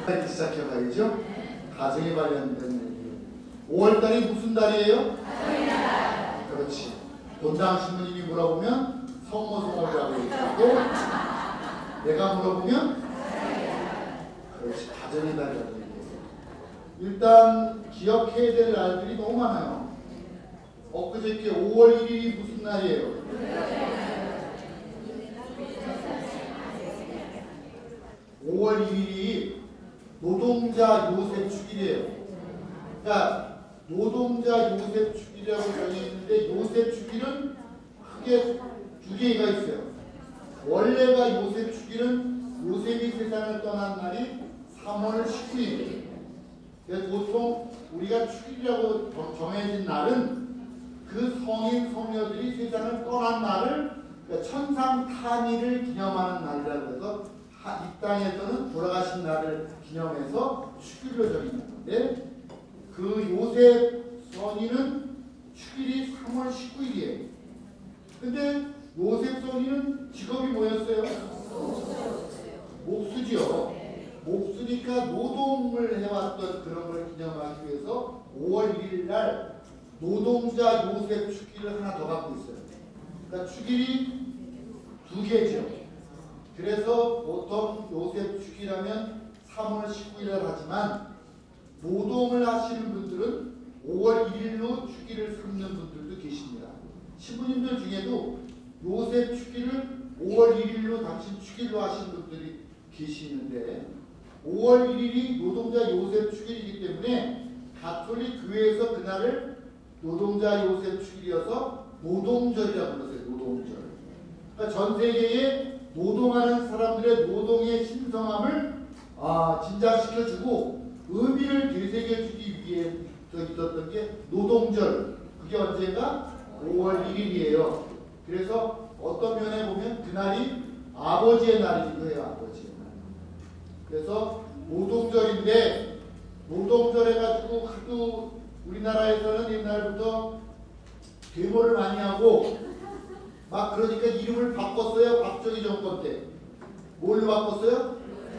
시작해봐야죠. 가정에 관련된 얘기. 5월달이 무슨 달이에요? 그렇지. 본당 신부님이 물어보면 성모성월이라고 얘기하고, 내가 물어보면 그렇지. 가정의 달이라고 얘기해요. 일단 기억해야 될 날들이 너무 많아요. 엊그저께 5월 1일이 무슨 날이에요? 5월 1일이 노동자 요셉 축일이에요. 그러니까 노동자 요셉 축일이라고 정해있는데, 요셉 축일은 크게 두 개가 있어요. 원래가 요셉 축일은 요셉이 세상을 떠난 날이 3월 19일이에요. 그래서 보통 우리가 축일이라고 정해진 날은 그 성인 성녀들이 세상을 떠난 날을, 그러니까 천상탄일을 기념하는 날이라고 해서 이 땅에서는 돌아가신 날을 기념해서 축일로 정해진 건데, 그 요셉 선인은 축일이 3월 19일이에요. 근데 요셉 선인은 직업이 뭐였어요? 목수지요. 목수니까 노동을 해왔던 그런 걸 기념하기 위해서 5월 1일 날 노동자 요셉 축일을 하나 더 갖고 있어요. 그러니까 축일이 두 개죠. 그래서 보통 요셉 축일하면 3월 19일을 하지만, 노동을 하시는 분들은 5월 1일로 축일을 삼는 분들도 계십니다. 신부님들 중에도 요셉 축일을 5월 1일로 당신 축일로 하시는 분들이 계시는데, 5월 1일이 노동자 요셉 축일이기 때문에 가톨릭 교회에서 그날을 노동자 요셉 축일이어서 노동절이라고 불렀어요. 노동절. 그러니까 전 세계에 노동하는 사람들의 노동의 신성함을 진작시켜주고 의미를 되새겨주기 위해 있었던 게 노동절. 그게 언젠가 5월 1일이에요. 그래서 어떤 면에 보면 그날이 아버지의 날이기도 해요. 아버지의 날. 그래서 노동절인데, 노동절 해가지고 하도 우리나라에서는 옛날부터 데모를 많이 하고 막 그러니까 이름을 바꿨어요. 박정희 정권 때. 뭘로 바꿨어요?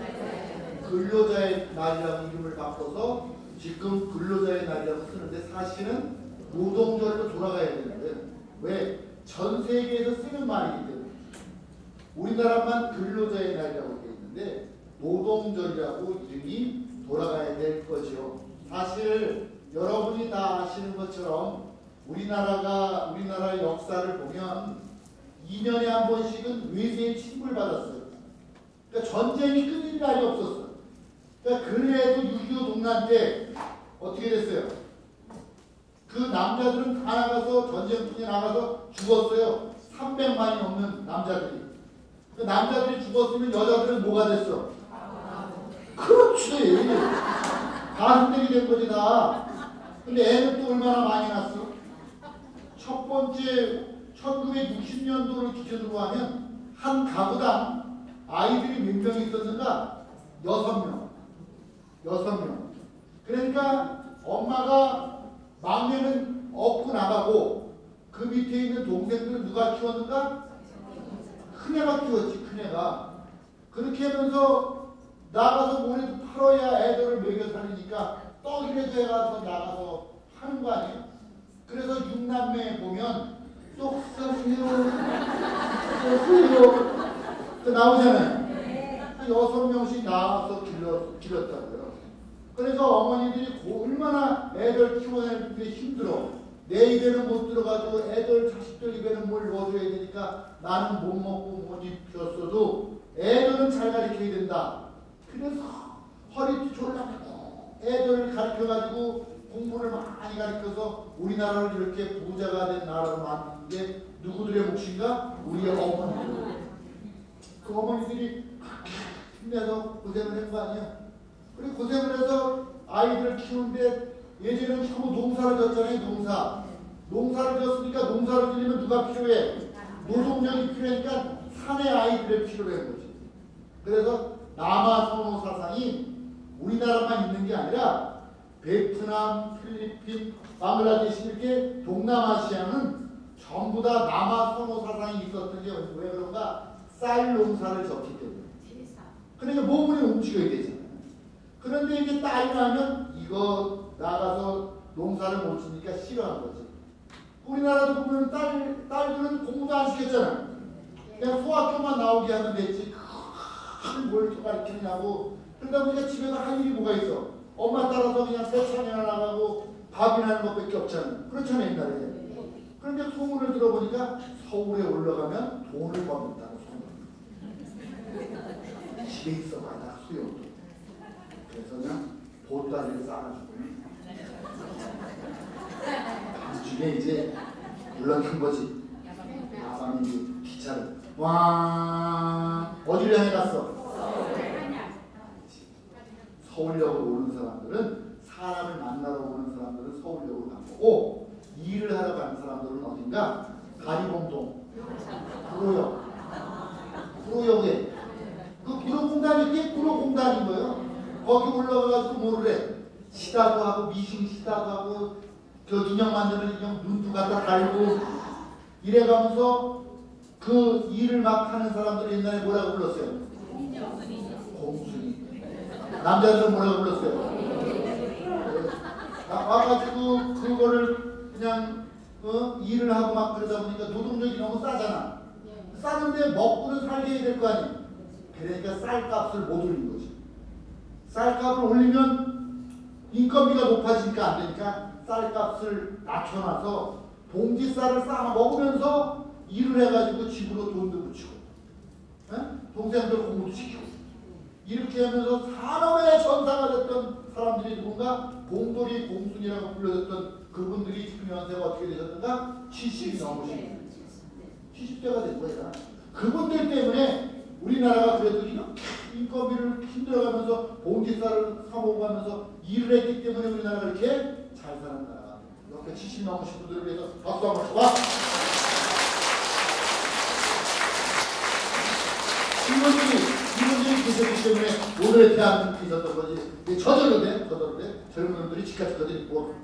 근로자의 날이라고 이름을 바꿔서 지금 근로자의 날이라고 쓰는데, 사실은 노동절로 돌아가야 되는데, 왜? 전 세계에서 쓰는 말이기 때문에. 우리나라만 근로자의 날이라고 되어 있는데 노동절이라고 이름이 돌아가야 될 거죠. 사실 여러분이 다 아시는 것처럼 우리나라의 역사를 보면 2년에 한 번씩은 외세의 침입을 받았어요. 그러니까 전쟁이 끊일 날이 없었어요. 그러니까 근래에도 6.25 동란 때 어떻게 됐어요? 그 남자들은 다 나가서 전쟁통에 나가서 죽었어요. 300만이 넘는 남자들이. 그 남자들이 죽었으면 여자들은 뭐가 됐어? 그렇지. 가슴들이 된 거지 다. 근데 애는 또 얼마나 많이 났어? 첫 번째 1960년도를 기준으로 하면 한 가구당 아이들이 몇 명 있었는가? 6명. 그러니까 엄마가 막내는 업고 나가고 그 밑에 있는 동생들은 누가 키웠는가? 큰애가 키웠지. 큰애가. 그렇게 하면서 나가서 뭐라도 팔아야 애들을 먹여 살리니까 떡이라도 해가서 나가서 하는 거 아니에요? 그래서 6남매에 보면 쏙쏙이요 나오잖아요. 한 6명씩 나와서 길렀다고요. 그래서 어머니들이 얼마나 애들 키워내는 게 힘들어. 내 입에는 못 들어가도 애들 자식들 입에는 뭘 넣어줘야 되니까 나는 못 먹고 못 입혔어도 애들은 잘 가르쳐야 된다. 그래서 허리띠 졸라매고 애들을 가르쳐가지고 공부를 많이 가르쳐서 우리나라를 이렇게 부자가 된 나라로 만든 게 누구들의 몫인가? 우리의 어머니들. 그 어머니들이 힘내서 고생을 한 거 아니야? 그리고 고생을 해서 아이들을 키우는데 예전에는 전부 농사를 졌잖아요. 농사를 졌으니까 농사를 지려면 누가 필요해? 노동력이 필요하니까 산의 아이들을 필요한 거지. 그래서 남아 선호 사상이 우리나라만 있는 게 아니라 베트남, 필리핀, 방글라데시 이렇게 동남아시아는 전부 다 남아 선호 사상이 있었던 게 왜 그런가? 쌀 농사를 졌기 때문에. 그러니까 몸을 움직여야 되잖아요. 그런데 이제 딸이 나면 이거 나가서 농사를 못 짓니까 싫어하는 거지. 우리나라도 보면 딸들은 공부도 안 시켰잖아. 그냥 소학교만 나오게 하면 됐지. 뭘 이렇게 가르치느냐고. 그러다 보니까 집에서 할 일이 뭐가 있어. 엄마 따라서 그냥 세차이나 나가고 밥이나 하는 것밖에 없잖아. 그렇잖아 옛날에. 그런데 소문을 들어보니까 서울에 올라가면 돈을 버는다는 소문. 집에 있어 봐야 수용도. 그래서 그냥 보따리를 싸가지고 밤중에 이제 물러간 거지. 야밤에 이제 기차를 와 어디를 향해 갔어? 서울역으로 오는 사람들은 사람을 만나러 오는 사람들은 서울역으로 간 거고 일을 하러 가는 사람들은 어딘가 가리봉동 구로역에 그 구로공단이 꽤 구로공단인 거예요. 거기 올라가가지고 뭐를 해? 시다도 하고 미싱 시다도 하고 그 인형 만드는 인형 눈도 갖다 달고 이래가면서 그 일을 막 하는 사람들이 옛날에 뭐라고 불렀어요? 공순이. 남자들은 뭐라고 불렀어요? 와가지고 그거를 그냥 일을 하고 막 그러다 보니까 노동력이 너무 싸잖아. 싸는데 먹고는 살게 해야 될 거 아니에요. 그러니까 쌀값을 못 올린 거지. 쌀값을 올리면 인건비가 높아지니까 안 되니까 쌀값을 낮춰놔서 봉지쌀을 싸 먹으면서 일을 해가지고 집으로 돈도 붙이고 동생들 공부도 시키고 이렇게 하면서 산업의 전사가 됐던 사람들이 누군가 봉돌이 공순이라고 불려졌던 그분들이 지금 연세가 어떻게 되셨는가? 70이 넘으신 70대가 된 거야. 그분들 때문에 우리나라가 그래도 이렇게 인건비를 힘들어가면서 봉지쌀을 사 먹어가면서 일을 했기 때문에 우리나라가 이렇게 잘 사는 나라가. 이렇게 70 넘으신 분들을 위해서 박수 한번 쳐봐. 이분들이 계셨기 때문에 오늘의 대한민국이 있었던 거지. 저절로 돼. 젊은 놈들이 지카지카들이 뭐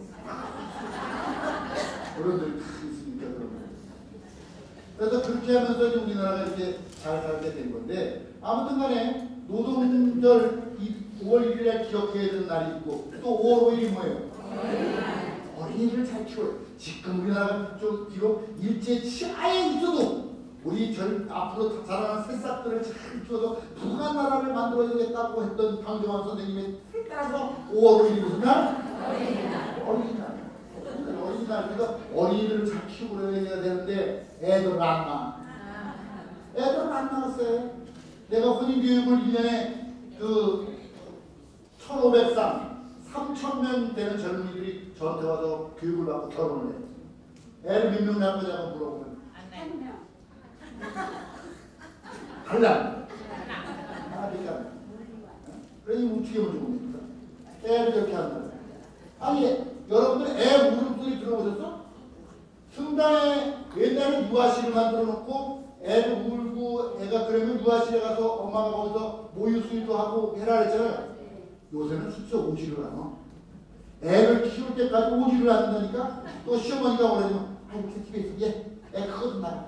어른들이 있으니까 그런 거. 그래서 그렇게 하면서 우리나라가 이렇게 잘 살게 된 건데 아무튼 간에 노동절 5월 1일에 기억해야 되는 날이 있고 또 5월 5일이 뭐예요? 어린이를 잘 키워요. 지금 우리나라가 좀 비록 일제치 아예 있어도 우리 앞으로 자라는 새싹들을 잘 키워서 부가 나라를 만들어야겠다고 했던 강정환 선생님의 뜻에 따라서 5월 5일이 무슨 날? 어린이날. 그래서 어린이들을 잘 키우고 그래야 되는데 애들을 안 낳아. 애들을 안 낳았어요. 내가 혼인교육을 1년에 그 1,500상 3,000명 되는 젊은이들이 저한테 와서 교육을 받고 결혼을 해. 애를 몇 명 낳을 거냐고 물어보면 한 명. 달라. 그러니까 그러니 어떻게 하면 좋습니까? 애를 이렇게 한다. 아니 여러분들 애 울음소리 들어보셨어? 승당에 옛날에 유아실을 만들어 놓고 애를 울고 애가 그러면 유아실에 가서 엄마가 거기서 모유수유도 하고 해라 했잖아요. 요새는 진짜 오지를 않아. 애를 키울 때까지 오지를 않는다니까. 또 시어머니가 그러면 아이고 집에 있어. 애 크거든 나가.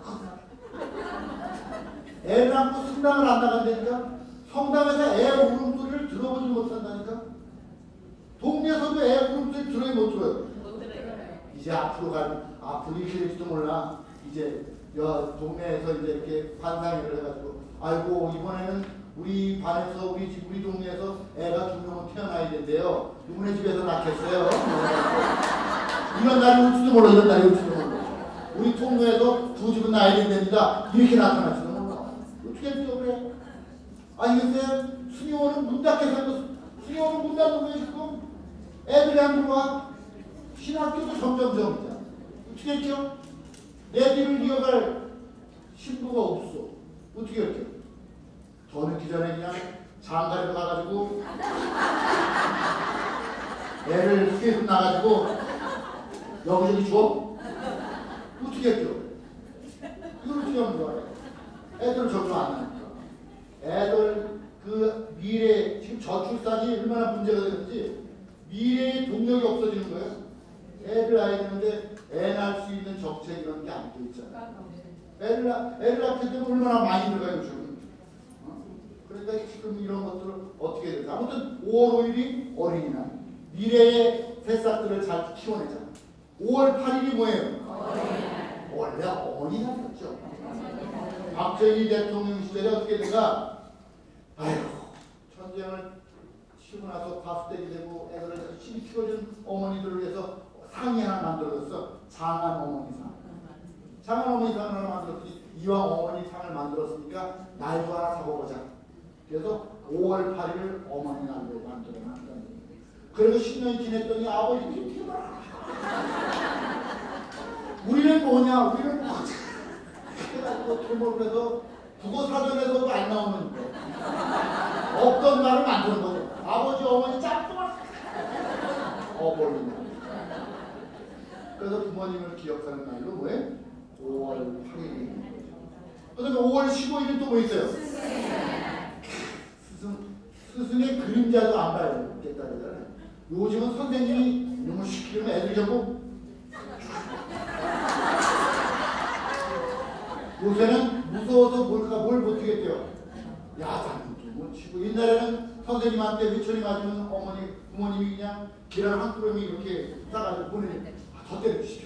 애를 안고 승당을 안 나간다니까. 성당에서 애 울음소리를 들어보지 못한다니까. 동네에서도 애 울음소리 들어요 못 들어요? 못 들어요. 이제 앞으로 이렇게 될지도 몰라. 이제 동네에서 이제 이렇게 반상회를 해가지고 아이고 이번에는 우리 반에서 우리 동네에서 애가 2명은 태어나야 된대요. 누구네 집에서 낳겠어요. 이런 날이 올지도 몰라. 이런 날이 올지도 몰라. 우리 통로에서 2집은 낳아야 된답니다. 이렇게 나타날지도 몰라. 어떻게 할지 그래? 아니 근데 수녀원은 문 닫게 생겼어. 수녀원은 문 닫는 거야 지금. 애들이 안 들어와. 신학교도 점점점이야. 어떻게 할게요? 내 길을 이어갈 신부가 없어. 어떻게 할게요? 더 늦기 전에 그냥 장가리로 가가지고 애를 스케이트 나가지고 여기저기 줘? 어떻게 할게요? 이걸 어떻게 하면 좋아요? 애들 적응 안 하니까. 애들 그 미래 지금 저출산이 얼마나 문제가 되는지 미래의 동력이 없어지는 거예요. 애를 낳아야 되는데 애 낳을 수 있는 정책 이런 게 안 돼 있잖아요. 애를 낳게 되면 얼마나 많이 들어가요 지금. 그러니까 지금 이런 것들을 어떻게 해야 되나. 아무튼 5월 5일이 어린이날. 미래의 새싹들을 잘 키워내자. 5월 8일이 뭐예요? 원래 어린이날이었죠. 박정희 대통령 시절에 어떻게 된가? 아이고, 전쟁을 치고 나서 가수대기 되고 애들을 열심히 키워준 어머니들을 위해서 상이 하나 만들어줬어. 장한 어머니상. 장한 어머니상을 하나 만들었더니 이왕 어머니상을 만들었으니까 날도 하나 사고보자. 그래서 5월 8일을 어머니날로 만들어놨다는 거예요. 그리고 10년이 지냈더니 아버지들이 피해봐라. 우리는 뭐냐? 우리는 뭐지? 해가지고 토목을 해서 국어사전에서도 안 나오는 거. 없던 말을 만드는 거죠. 아버지, 어머니 짝꿍을 어버리는. 그래서 부모님을 기억하는 날로 뭐예요? 5월 8일인 거죠. 그 다음에 5월 15일은 또 뭐 있어요? 스승의 그림자도 안 봐야겠다 그러잖아요. 요즘은 선생님이 이런 걸 시키면 애들이 전부 요새는 무서워서 뭘 못하겠대요. 야단도 못 치고. 옛날에는 선생님한테 회초리 맞으면 부모님이 그냥 계란 한 그릇이 이렇게 싸가지고 보내니 더 때려주십시오.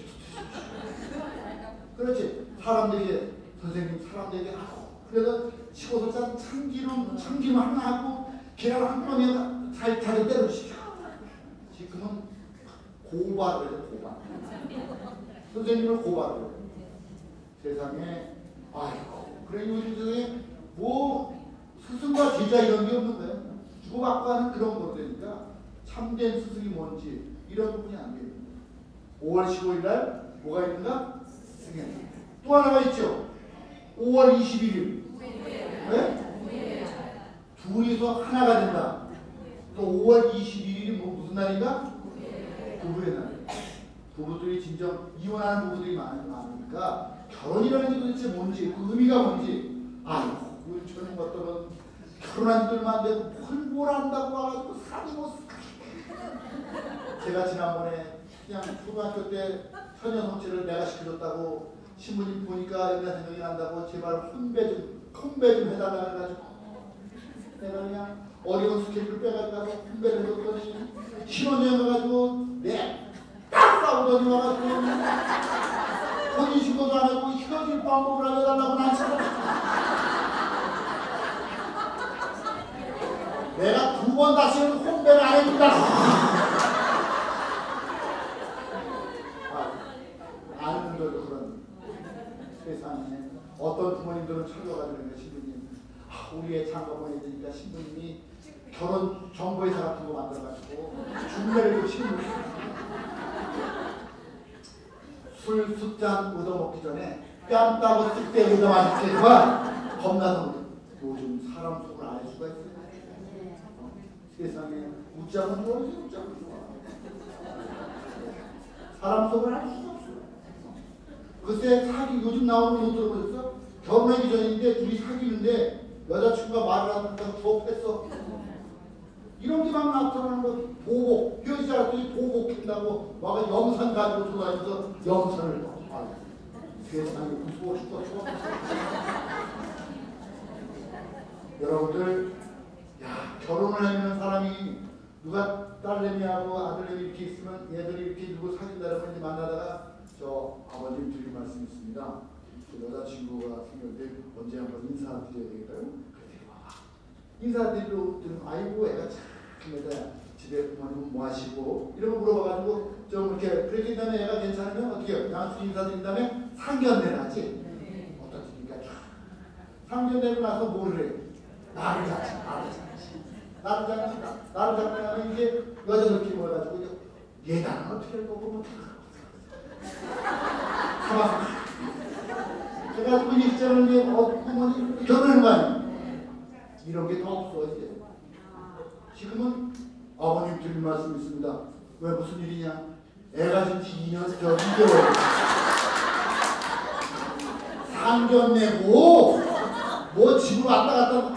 그렇지. 선생님 사람들에게 하고 그래서 치고서 짠 참기름 하나 하고 계란 한 그릇에 잘 때려주십시오. 지금은 고발을 해요. 고발. 선생님을 고발해요. 세상에. 아이고, 그래 요즘 세상에 뭐 스승과 제자 이런 게 없는 거예요. 주고받고 하는 그런 것들이니까 참된 스승이 뭔지 이런 부분이 안 돼요. 5월 15일 날 뭐가 있는가? 승인. 또 하나가 있죠. 5월 21일. 네? 둘이서 하나가 된다. 또 5월 21일이 무슨 날인가? 부부의 날. 부부들이 진정 이혼하는 부부들이 많으니까 결혼이라는 게 도대체 뭔지, 그 의미가 뭔지. 아이고, 저는 것들은 결혼한 줄만 되고 뭘 한다고 와가지고 사기 못 사기. 제가 지난번에 그냥 초등학교 때 처녀 성취를 내가 시켜줬다고 신부님 보니까 옛날 생각이 난다고 제발 컴배 좀 해달라 해가지고 내가 그냥 어려운 스케줄을 빼가지고 컴배를 해줬더니 신혼여행 가가지고 딱 싸우더니 와가지고 혼인신고도 안 하고 헤어질 방법을 알려달라고 난처럼 내가 2번 다시는 컴배를 안 해준다. 아는 거죠. 그런 세상에 어떤 부모님들은 찾아가지고 신부님 우리 애 장가 보내야 되니까 신부님이 결혼 정보회사 같은 거 만들어가지고 중매를 신부 술 숫잔 얻어먹기 전에 뺨 따고 쓸때 얻어맞을 때가 겁나서 요즘 사람 속을 알 수가 있어요. 세상에 웃자면 좋아하지 웃자면 좋아. 사람 속을 알 수가 없어요. 글쎄 사기 요즘 나오는 거 들어보셨어? 결혼하기 전인데 둘이 사귀는데 여자친구가 말을 하니까 부업했어. 이런 게 막 나타나는 거. 보복 헤어지지 않았더니 보복한다고 와가 영상 가지고 돌아다니면서 영상을 세상에 무서워 죽겠어. 여러분들 결혼을 하면 사람이 누가 딸내미하고 아들내미 이렇게 있으면 얘들이 이렇게 누구 사귄다라고 이제 만나다가 저 아버님 드릴 말씀이 있습니다. 여자친구가 생겼는데 언제 한번 인사드려야 되겠다요? 인사드리러 들으면 아이고 애가 참 애가 집에 부모님 뭐 하시고 이런 거 물어봐가지고 좀 이렇게 그렇게 다음에 애가 괜찮으면 어떻게 해요? 나한테 인사드린 다음에 상견례를 하지. 어떻습니까? 상견례를 나서 뭐를 해? 나를 잡지. 나를 잡으면 이제 여자들끼리 모여가지고 예단은 어떻게 할 거고 가만히 그래가지고 일자는 게 부모님 결혼하는 거 아니에요? 이런 게 더 없어 이제. 지금은 아버님 드릴 말씀이 있습니다. 왜 무슨 일이냐? 애가 진지 2년 2개월 상견례고 뭐 집으로 왔다 갔다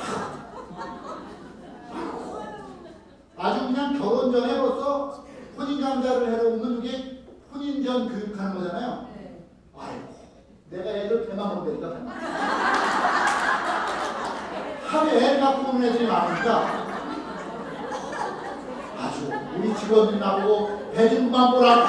아주 그냥 결혼 전에 벌써 혼인장자를 해놓으면 이게 혼인 전 교육하는 거잖아요. 아이고 내가 애들 배만 보겠다. 하루에 애 갖고 오는 애들이 많으니까 아주 우리 직원들이 나보고 배 좀 그만 보라고.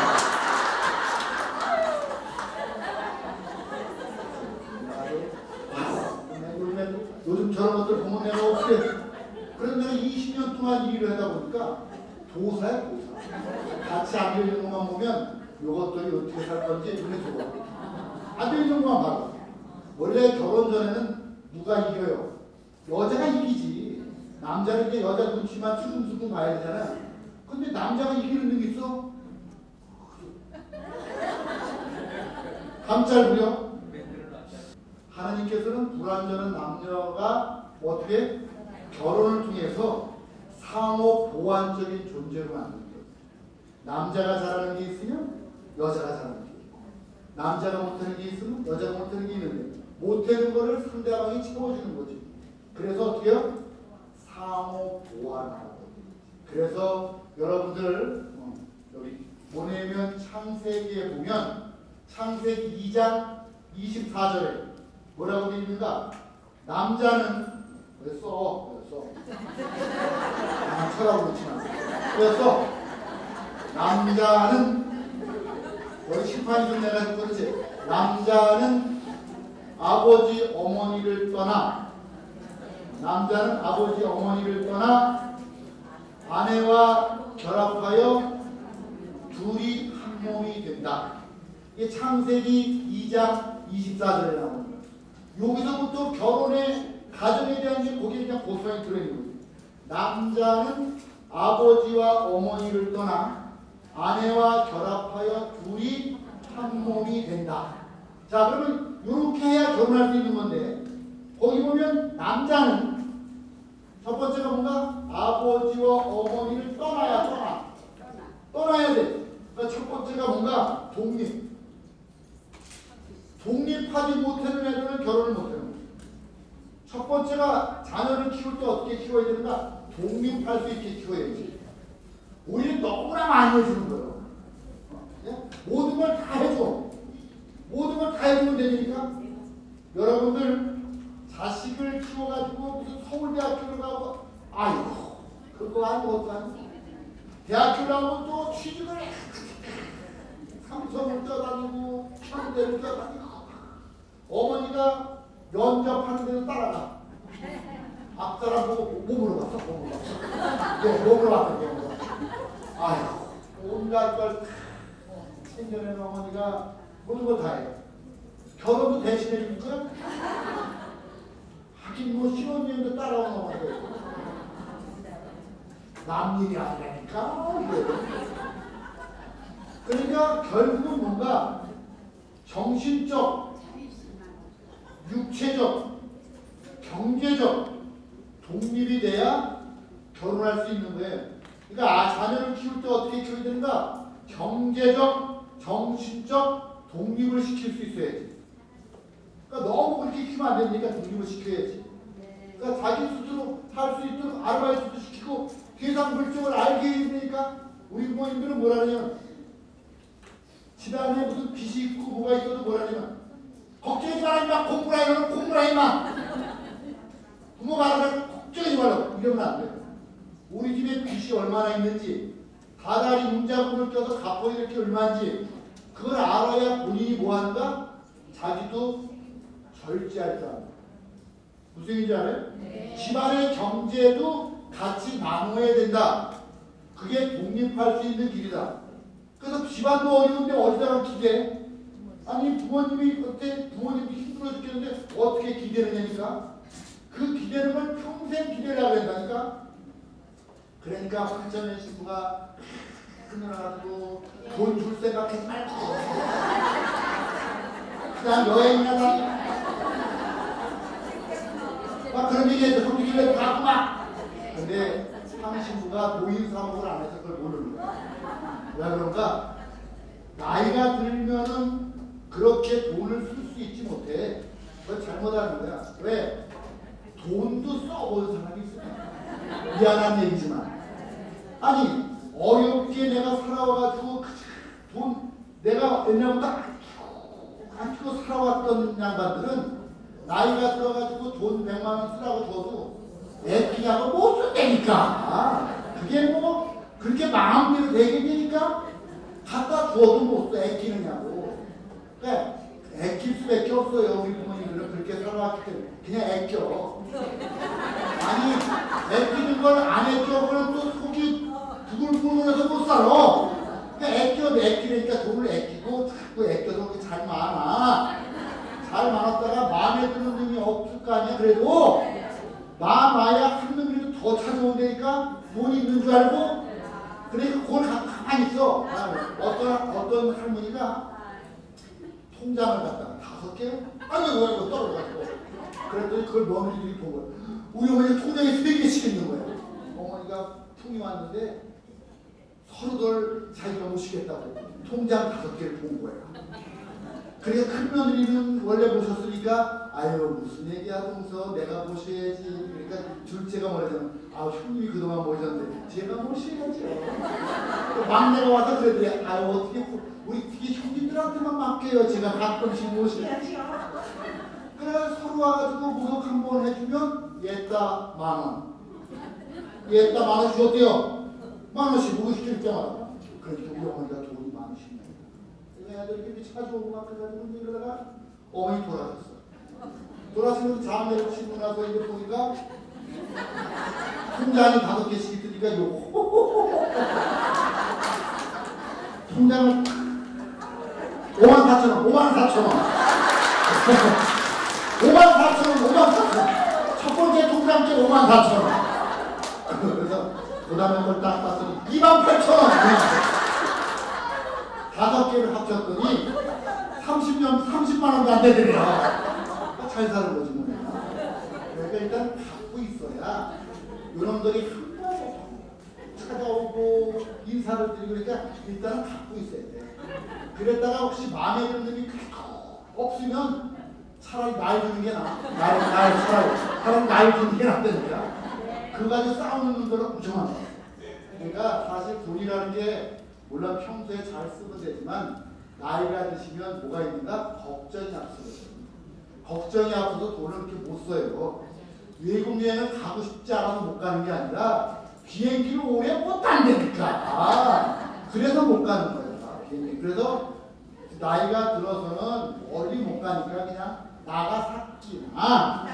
요즘 저런 것들 보면 내가 어떻게 그런 내가 20년 동안 일을 하다 보니까 도사야 도사. 같이 앉아있는 것만 보면 요것들이 어떻게 살 건지 눈에 들어와. 앉아있는 것만 봐라. 원래 결혼 전에는 누가 이겨요? 여자가 이기지. 남자는 이제 여자 눈치만 수근수근 봐야 되잖아. 근데 남자가 이기는 게 있어? 감잘 부려? 하나님께서는 불완전한 남녀가 어떻게 결혼을 통해서 상호 보완적인 존재로 만든 거예요. 남자가 잘하는 게 있으면 여자가 잘하는 게 있고, 남자가 못하는 게 있으면 여자가 못하는 게 있는데, 못하는 거를 상대방이 채워주는 거지. 그래서 어떻게 해요? 상호 보완하고. 그래서 여러분들 여기 보내면 창세기에 보면 창세기 2장 24절에 뭐라고 되어 있는가? 남자는 그랬어 쳐라고 그렇지만 그래서 남자는 여기 심판이 좀 내가지고 그러지. 남자는 아버지 어머니를 떠나 아내와 결합하여 둘이 한 몸이 된다. 이게 창세기 2장 24절에 나옵니다. 여기서부터 결혼의 가정에 대한 게 거기에 그냥 고스란히 들어있는 거예요. 남자는 아버지와 어머니를 떠나 아내와 결합하여 둘이 한 몸이 된다. 자, 그러면 이렇게 해야 결혼할 수 있는 건데, 거기 보면 남자는 첫 번째가 뭔가 아버지와 어머니를 떠나야 돼. 그러니까 첫 번째가 뭔가 독립하지 못하는 애들은 결혼을 못하는 거죠. 첫 번째가 자녀를 키울 때 어떻게 키워야 되는가? 독립할 수 있게 키워야지. 우리는 너무나 많이 해주는 거예요. 모든 걸 다 해줘. 모든 걸 다 해주면 되니까 여러분들 자식을 키워가지고 무슨 서울대학교를 가고 아이고 그거 아무것도 아니고 대학교 가면 또 취직을 해. 삼성을 떠다니고 평대를 떠다니고 어머니가 면접하는 데도 따라가. 앞사람 보고 뭐 물어봤어? 뭐 물어봤어? 아이고 온갖 걸 챙겨내는 어머니가 모든 걸 다 해요. 결혼도 대신해 줄 거야? 하긴 뭐 신혼여행도 따라오는 어머니가 있고 남 일이 아니라니까. 그러니까 결국은 뭔가 정신적, 육체적, 경제적 독립이 돼야 결혼할 수 있는 거예요. 그러니까 자녀를 키울 때 어떻게 키워야 되는가? 경제적, 정신적 독립을 시킬 수 있어야지. 그러니까 너무 그렇게 키우면 안 되니까 독립을 시켜야지. 그러니까 자기 스스로 할 수 있도록 아르바이트도 시키고 계산 물정을 알게 해야 되니까 우리 부모님들은 뭐라 하냐면 집안에 무슨 빚이 있고 뭐가 있어도 뭐라 하냐면 걱정하지 마라 임마. 공부라 이러면 공부라 임마. 부모가 알아서 걱정하지 말라고 이러면 안 돼요. 우리 집에 빚이 얼마나 있는지 다달이 문자금을 껴서 갚아야 될 게 얼마인지 그걸 알아야 본인이 뭐한다? 자기도 절제할 줄 안다. 무슨 얘기인지 알아요? 네. 집안의 경제도 같이 나눠야 된다. 그게 독립할 수 있는 길이다. 그래서 집안도 어려운데 어디다가 기대? 아니 부모님이 그때 부모님도 힘들어 죽겠는데 어떻게 기대느냐니까? 그 기대는 걸 평생 기대려고 한다니까? 그러니까 황천의 신부가 끊어가지고 돈 줄 생각하지 말고 그냥 여행이나 다 막 그런 얘기해서 성질을 갖고 막. 근데 황신부가 노인 사업을 안 해서 그걸 모르는 거야. 왜 그런가? 나이가 들면은 그렇게 돈을 쓸 수 있지 못해. 그걸 잘못하는 거야. 왜? 돈도 써본 사람이 있어. 미안한 얘기지만. 아니 어렵게 내가 살아와가지고 돈 내가 옛날부터 아끼고 살아왔던 양반들은 나이가 들어가지고 돈 100만 원 쓰라고 줘도 애 키하고 못 쓴다니까. 그게 뭐 그렇게 마음대로 되겠냐니까. 갖다 주어도 못 써. 애 키느냐고. 그러니까 애 킬 수밖에 없어요. 우리 부모님들은 그렇게 살아왔기 때문에 그냥 애 껴. 아니 애 키는 걸 안 애 껴 그러면 또 속이 부글부글해서 못 살아. 그러니까 애 껴, 애 키니까 돈을 애 끼고 자꾸 애 껴서 그렇게 잘 많아. 잘 많았다가 마음에 드는 놈이 없을 거 아니야. 그래도 많아야 한 놈이라도 더 찾아온다니까. 돈이 있는 줄 알고. 그러니까 그걸 갖고 가만히 있어. 어떤 할머니가 통장을 갖다가 5개? 아이고 떨어져가지고. 그랬더니 그걸 며느리들이 본 거야. 우리 어머니가 통장에 3개씩 있는 거야. 어머니가 풍이 왔는데 서로들 자기가 모시겠다고 통장 5개를 본 거야. 그러니까 큰 며느리는 원래 모셨으니까 아유 무슨 얘기야 동서 내가 모셔야지. 그러니까 둘째가 뭐라냐면 아 형님이 그동안 모셨는데 제가 모셔야죠. 막내가 와서 그러더니 아유 어떻게 우리 되게 형님들한테만 맡겨요. 제가 가끔씩 모셔야죠. 그래 서로 와가지고 목욕 한번 해주면 얘따 10,000원 얘따 10,000원 주었대요. 10,000원씩 목욕시킬 때마다. 그러니까 우리 어머니가 돈이 많으시네. 애들이 이렇게 찾아오고 막 그래가지고 이러다가 어머니 돌아가셨어. 돌아가시면서 장례를 치고 나서 이제 보니까 통장이 5개씩 있으니까 요거 통장을 54,000원 54,000원 첫 번째 통장째 54,000원. 그래서 그 다음에 걸 딱 봤더니 28,000원 5개를 합쳤더니 30만 원도 안 되더래요. 잘 사는 거지 뭐. 그러니까 일단 갖고 있어야 요놈들이 한 번에 찾아오고 인사를 드리고 그러니까 일단은 갖고 있어야 돼. 그랬다가 혹시 마음에 드는 놈이 없으면 차라리 날 주는 게 나아. 차라리 날 주는 게 낫다니까. 그거 가지고 싸우는 놈들은 엄청 많아. 그러니까 사실 돈이라는 게 물론 평소에 잘 쓰면 되지만 나이가 드시면 뭐가 있는가? 걱정이 앞서거든요. 걱정이 앞서서 돈을 그렇게 못 써요. 외국 여행을 가고 싶지 않아서 못 가는 게 아니라 비행기를 오래 못 탄다니까. 그래서 못 가는 거예요. 비행기. 그래서 나이가 들어서는 멀리 못 가니까 그냥 나가사키나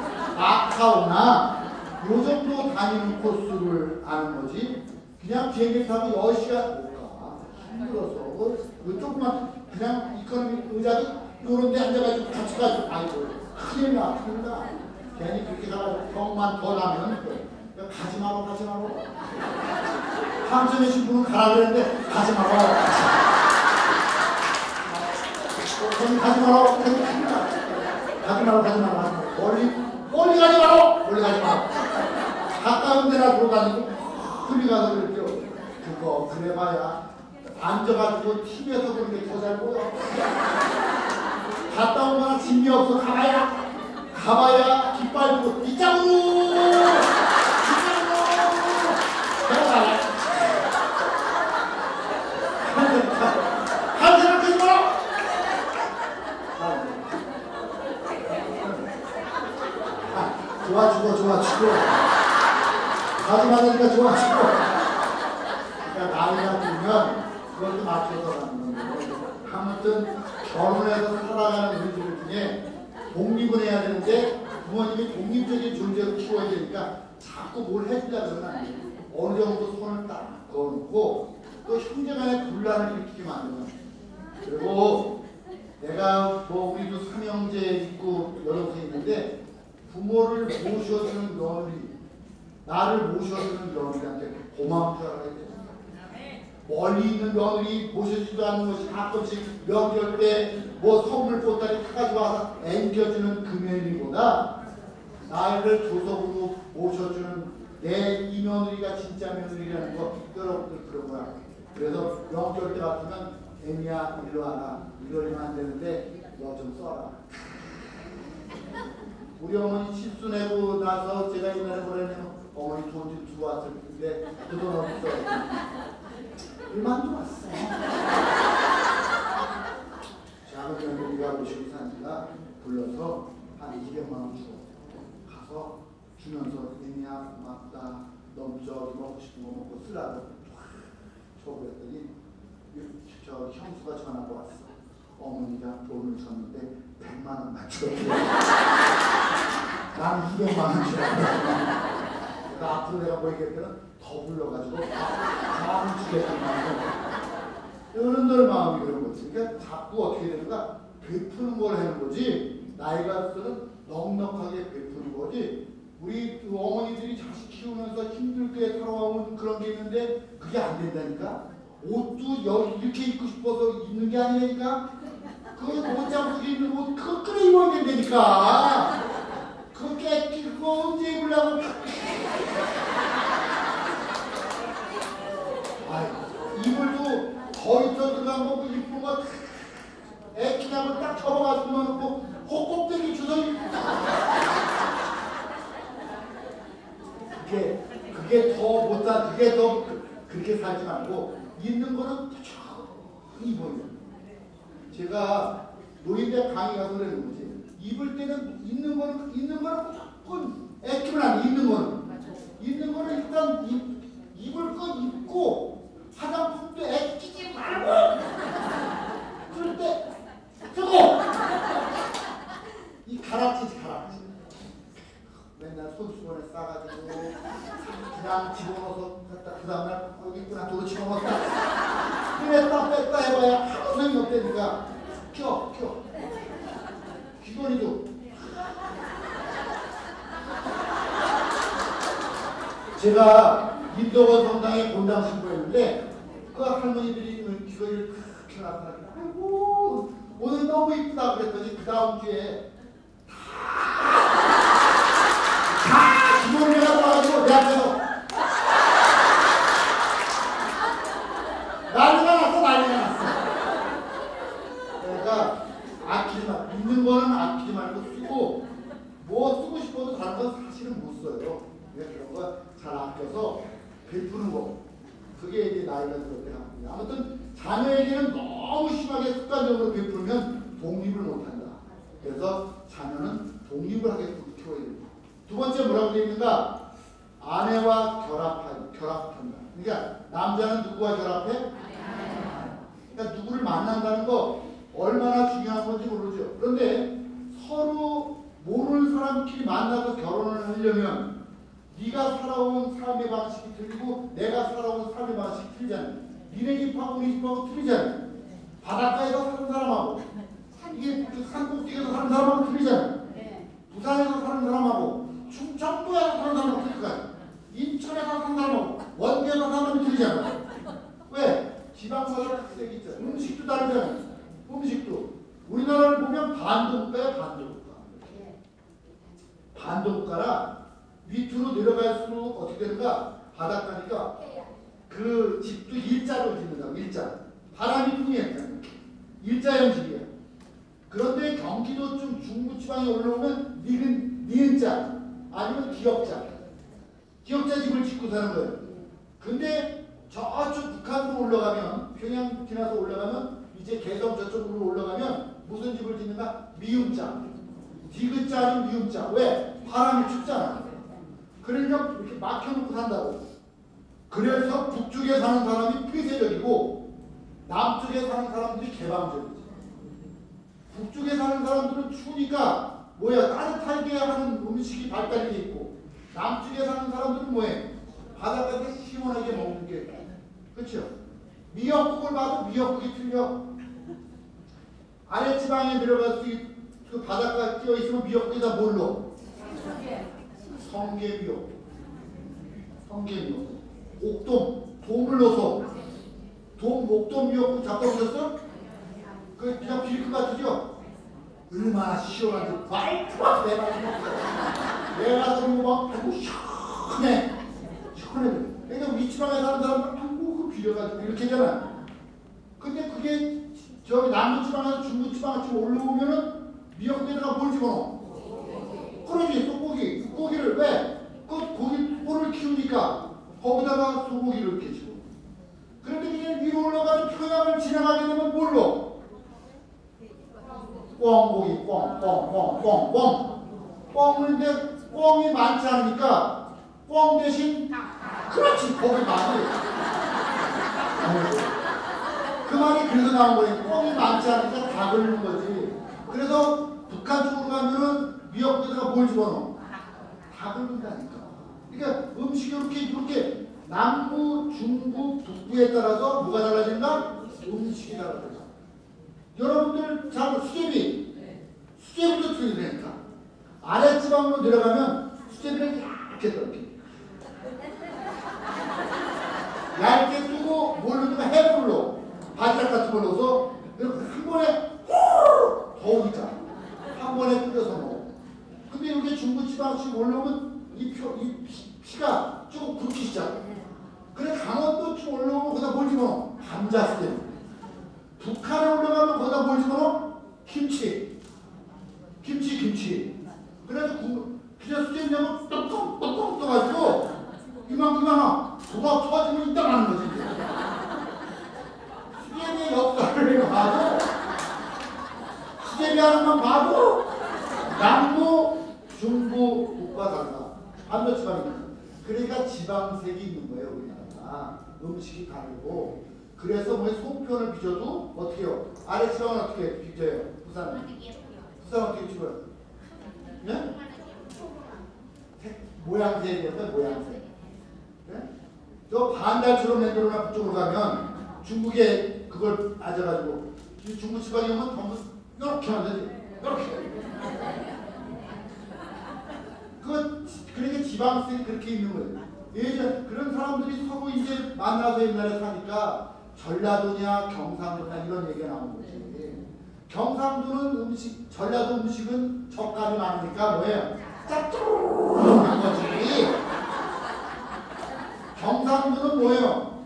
마카오나 요 정도 다니는 코스를 아는 거지. 그냥 비행기 타고 10시간 못 가. 힘들어서 조금만 그냥 이코노미 의자도 요런 데 앉아가지고 같이 가지고 아이고 큰일 나. 괜히 그렇게 가가지고 병만 더 나면 가지 마라. 함선의 신부는 가라 그랬는데 가지 마라. 가지 마라. 멀리 가지 마라. 가까운 데나 돌아다니고 흘리 가서 그랬죠. 그거 그래봐야 앉아가지고 TV에서 보는 게 더 잘 보여. 갔다 온 거나 짐이 없어. 가봐야 깃발 주고 이쪽으로 내가 가라. 한 생각하지 마라. 좋아지고 가지 말라니까 좋아지고. 그러니까 나이가 들면 그걸 좀 맞춰서 가는 거예요. 아무튼 결혼해서 살아가는 우리들 중에 독립을 해야 되는데 부모님이 독립적인 존재로 키워야 되니까 자꾸 뭘 해주려고 그러면 안 돼요. 어느 정도 손을 딱 그어놓고 또 형제간의 분란을 일으키게 만들면. 그리고 내가 뭐 우리도 삼형제 있고 여동생 있는데 부모를 모셔주는 며느리, 나를 모셔주는 며느리한테 고마운 줄 알아야 돼. 멀리 있는 며느리 모셔주지도 않는 것이 가끔씩 명절 때 뭐 선물 보따리 타가지고 와서 앵겨주는 그 며느리보다 나를 조석으로 모셔주는 내 이 며느리가 진짜 며느리라는 거 여러분들 그런 거야. 그래서 명절 때 같으면 애미야 일로 와라. 이러면 안 되는데 너 좀 써라. 우리 어머니 칠수 내고 나서 제가 옛날에 뭐랬냐면 어머니 돈 좀 주고 왔을 텐데 그 돈 없어. 일만 좀 왔어. 작은 며느리가 오시고 사니까 불러서 한 나한테 200만 원 줘. 가서 주면서 애미야 고맙다. 너 저기 먹고 싶은 거 먹고 쓰라고 줘 그랬더니 저 형수가 전화가 왔어. 어머니가 돈을 줬는데 100만 원만 줘. 나는 200만 원 주라고. 앞으로 내가 뭐 얘기했더니 더 불러가지고 다음 주겠다는 마음이 어른들 마음이 그런 거지. 그러니까 자꾸 어떻게 되는가 베푸는 걸 하는 거지. 나이가 들수록 넉넉하게 베푸는 거지. 우리 그 어머니들이 자식 키우면서 힘들게 살아온 그런 게 있는데 그게 안 된다니까. 옷도 이렇게 입고 싶어서 입는 게 아니라니까. 그 못 잡고 입는 옷 그거 끌어 입어야 된다니까. 그게 그거 언제 입으려고. 이불도 거의 들어간 거 이쁜 거 애기나물 딱 접어가지고 놓고 호꼭대기 주워니 그게 더 못다 그게 더 그렇게 살지 말고 있는 거는 천천히 보여. 제가 노인대 강의 가서 그러는 거지. 입을 때는 있는 거는 무조건 애기면 안 돼. 있는 거는 일단 입을 거 입고 화장품도 애끼지 말고 쓸 때 쓰고 이 가락지지. 맨날 손수건에 싸가지고 그냥 집어넣어서 갖다 그 다음날 여기 있구나 도로 집어넣었다 그랬다 뺐다 해봐야 아무 소용이 없다니까. 켜 귀걸이도 제가 인도원 성당에 본당 신고했는데 그 할머니들이 귀걸이를 탁 켜놨더니 아이고 오늘 너무 이쁘다 그랬더니 그 다음 주에 다 귀걸이가 나와가지고 내 앞에서 난리가 났어. 그러니까 있는 거는 아끼지 말고 쓰고 뭐 쓰고 싶어도 다른 건 사실은 못 써요. 그런 거 잘 아껴서 베푸는 거. 그게 이제 나이가 들을 때 합니다. 아무튼 자녀에게는 너무 심하게 습관적으로 베풀면 독립을 못한다. 그래서 자녀는 독립을 하게 키워야 됩니다. 두 번째 뭐라고 되어 있는가? 아내와 결합한다. 그러니까 남자는 누구와 결합해? 그러니까 누구를 만난다는 거 얼마나 중요한 건지 모르죠. 그런데 서로 모르는 사람끼리 만나서 결혼을 하려면 네가 살아온 삶의 방식이 틀리고 내가 살아온 삶의 방식이 틀리잖아. 니네 집하고 우리 집하고 틀리잖아. 바닷가에서 사는 사람하고 이게 산꼭대기에서 사는 사람하고 틀리잖아. 부산에서 사는 사람하고 충청도에서 사는 사람하고 틀리잖아. 인천에서 사는 사람하고 원주에서 사는 사람이 틀리잖아. 왜? 지방마다 특색이 있잖아. 음식도 다르잖아. 음식도 우리나라를 보면 반도국가야. 반도국가라 밑으로 내려갈수록 어떻게 되는가? 바닷가니까 그 집도 일자로 짓는다고. 일자. 바람이 풍이야. 일자 형식이야. 그런데 경기도 좀 중부지방에 올라오면 니은자 아니면 기역자 집을 짓고 사는 거예요. 근데 저쪽 북한으로 올라가면 평양 지나서 올라가면 이제 개성 저쪽으로 올라가면 무슨 집을 짓는가? 미음자. 디귿자 아니면 미음자. 왜? 바람이 춥잖아. 그러니까 이렇게 막혀놓고 산다고. 그래서 북쪽에 사는 사람이 폐쇄적이고 남쪽에 사는 사람들이 개방적이지. 북쪽에 사는 사람들은 추우니까 따뜻하게 하는 음식이 발달이 돼 있고 남쪽에 사는 사람들은 바닷가에 시원하게 먹는 게. 그렇죠? 미역국을 봐도 미역국이 틀려. 아랫지방에 들어갈 수 그 바닷가 끼어 있으면 미역국에다 뭘 넣어? 성게미역. 옥돔, 돔을 넣어서 옥돔 미역국 잡숴보셨어? 그 그냥 빌크 같으죠? 얼마나 시원한지 말투가 내가 그런 거 막 아이고 시원해. 그러니까 위치방에 사는 사람들은 아이고 그 비려가지고 이렇게 하잖아. 근데 그게 저기 남부지방에서 중부지방에 올라오면은 미역국에다가 뭘 집어넣어? 그러지. 소고기를 왜? 소를 키우니까 거기다가 소고기를 이렇게 집어. 그런데 이제 위로 올라가서 평양을 지나가게 되면 뭘로? 꿩고기 꿩 꿩인데 꿩이 많지 않으니까 꿩 대신 그렇지 겁이 많이. 그 말이 그래서 나온 거예요. 꿩이 많지 않으니까 닭을 넣는 거지. 그래서 북한 쪽으로 가면은 미역국에다가 뭘 집어넣어? 닭을 넣는다니까. 그러니까 음식이 이렇게 남부, 중부, 북부에 따라서 뭐가 달라진다? 음식이 달라진다. 여러분들 잘 수제비도 틀리니까 아랫지방으로 내려가면 수제비는 얇게 뜨고 뭘 넣는가 해물로 바지락 같은 걸 넣어서 한 번에 더우니까 한 번에 끓여서 먹어. 근데 이게 중부지방씩 올라오면 이 피가 조금 굵기 시작해. 그래 강원도 쭉 올라오면 거기다 뭘 집어넣어? 감자 수제비. 북한에 올라가면 거기다 뭘 집어넣어? 김치. 그래서 그냥 수제비냐면 똑똑 떠가지고 이만큼만 도박 터지면 이따 가는 거지. 수제비의 역사를 봐도 수제비 하나만 봐도 남부, 중부, 북과 달라. 반도 지방이니까. 그러니까 지방색이 있는 거예요, 우리나라가. 음식이 다르고. 그래서 뭐 송편을 빚어도 어떻게 해요? 아래 지방은 어떻게 빚어요? 부산은 어떻게 빚어요? 네? 모양새인데 모양새. 네? 저 반달처럼 만들어놔 그쪽으로 가면 중국에 그걸 아져가지고 중국 지방에 오면 전부 이렇게 만들지. 이렇게. 그러니까 지방색이 그렇게 있는 거예요. 예전 그런 사람들이 서로 이제 만나서 옛날에 사니까 전라도냐 경상도냐 이런 얘기가 나오는 거지. 경상도는 전라도 음식은 젓갈이 많으니까 뭐예요? 짭조름한 거지. 경상도는 뭐예요?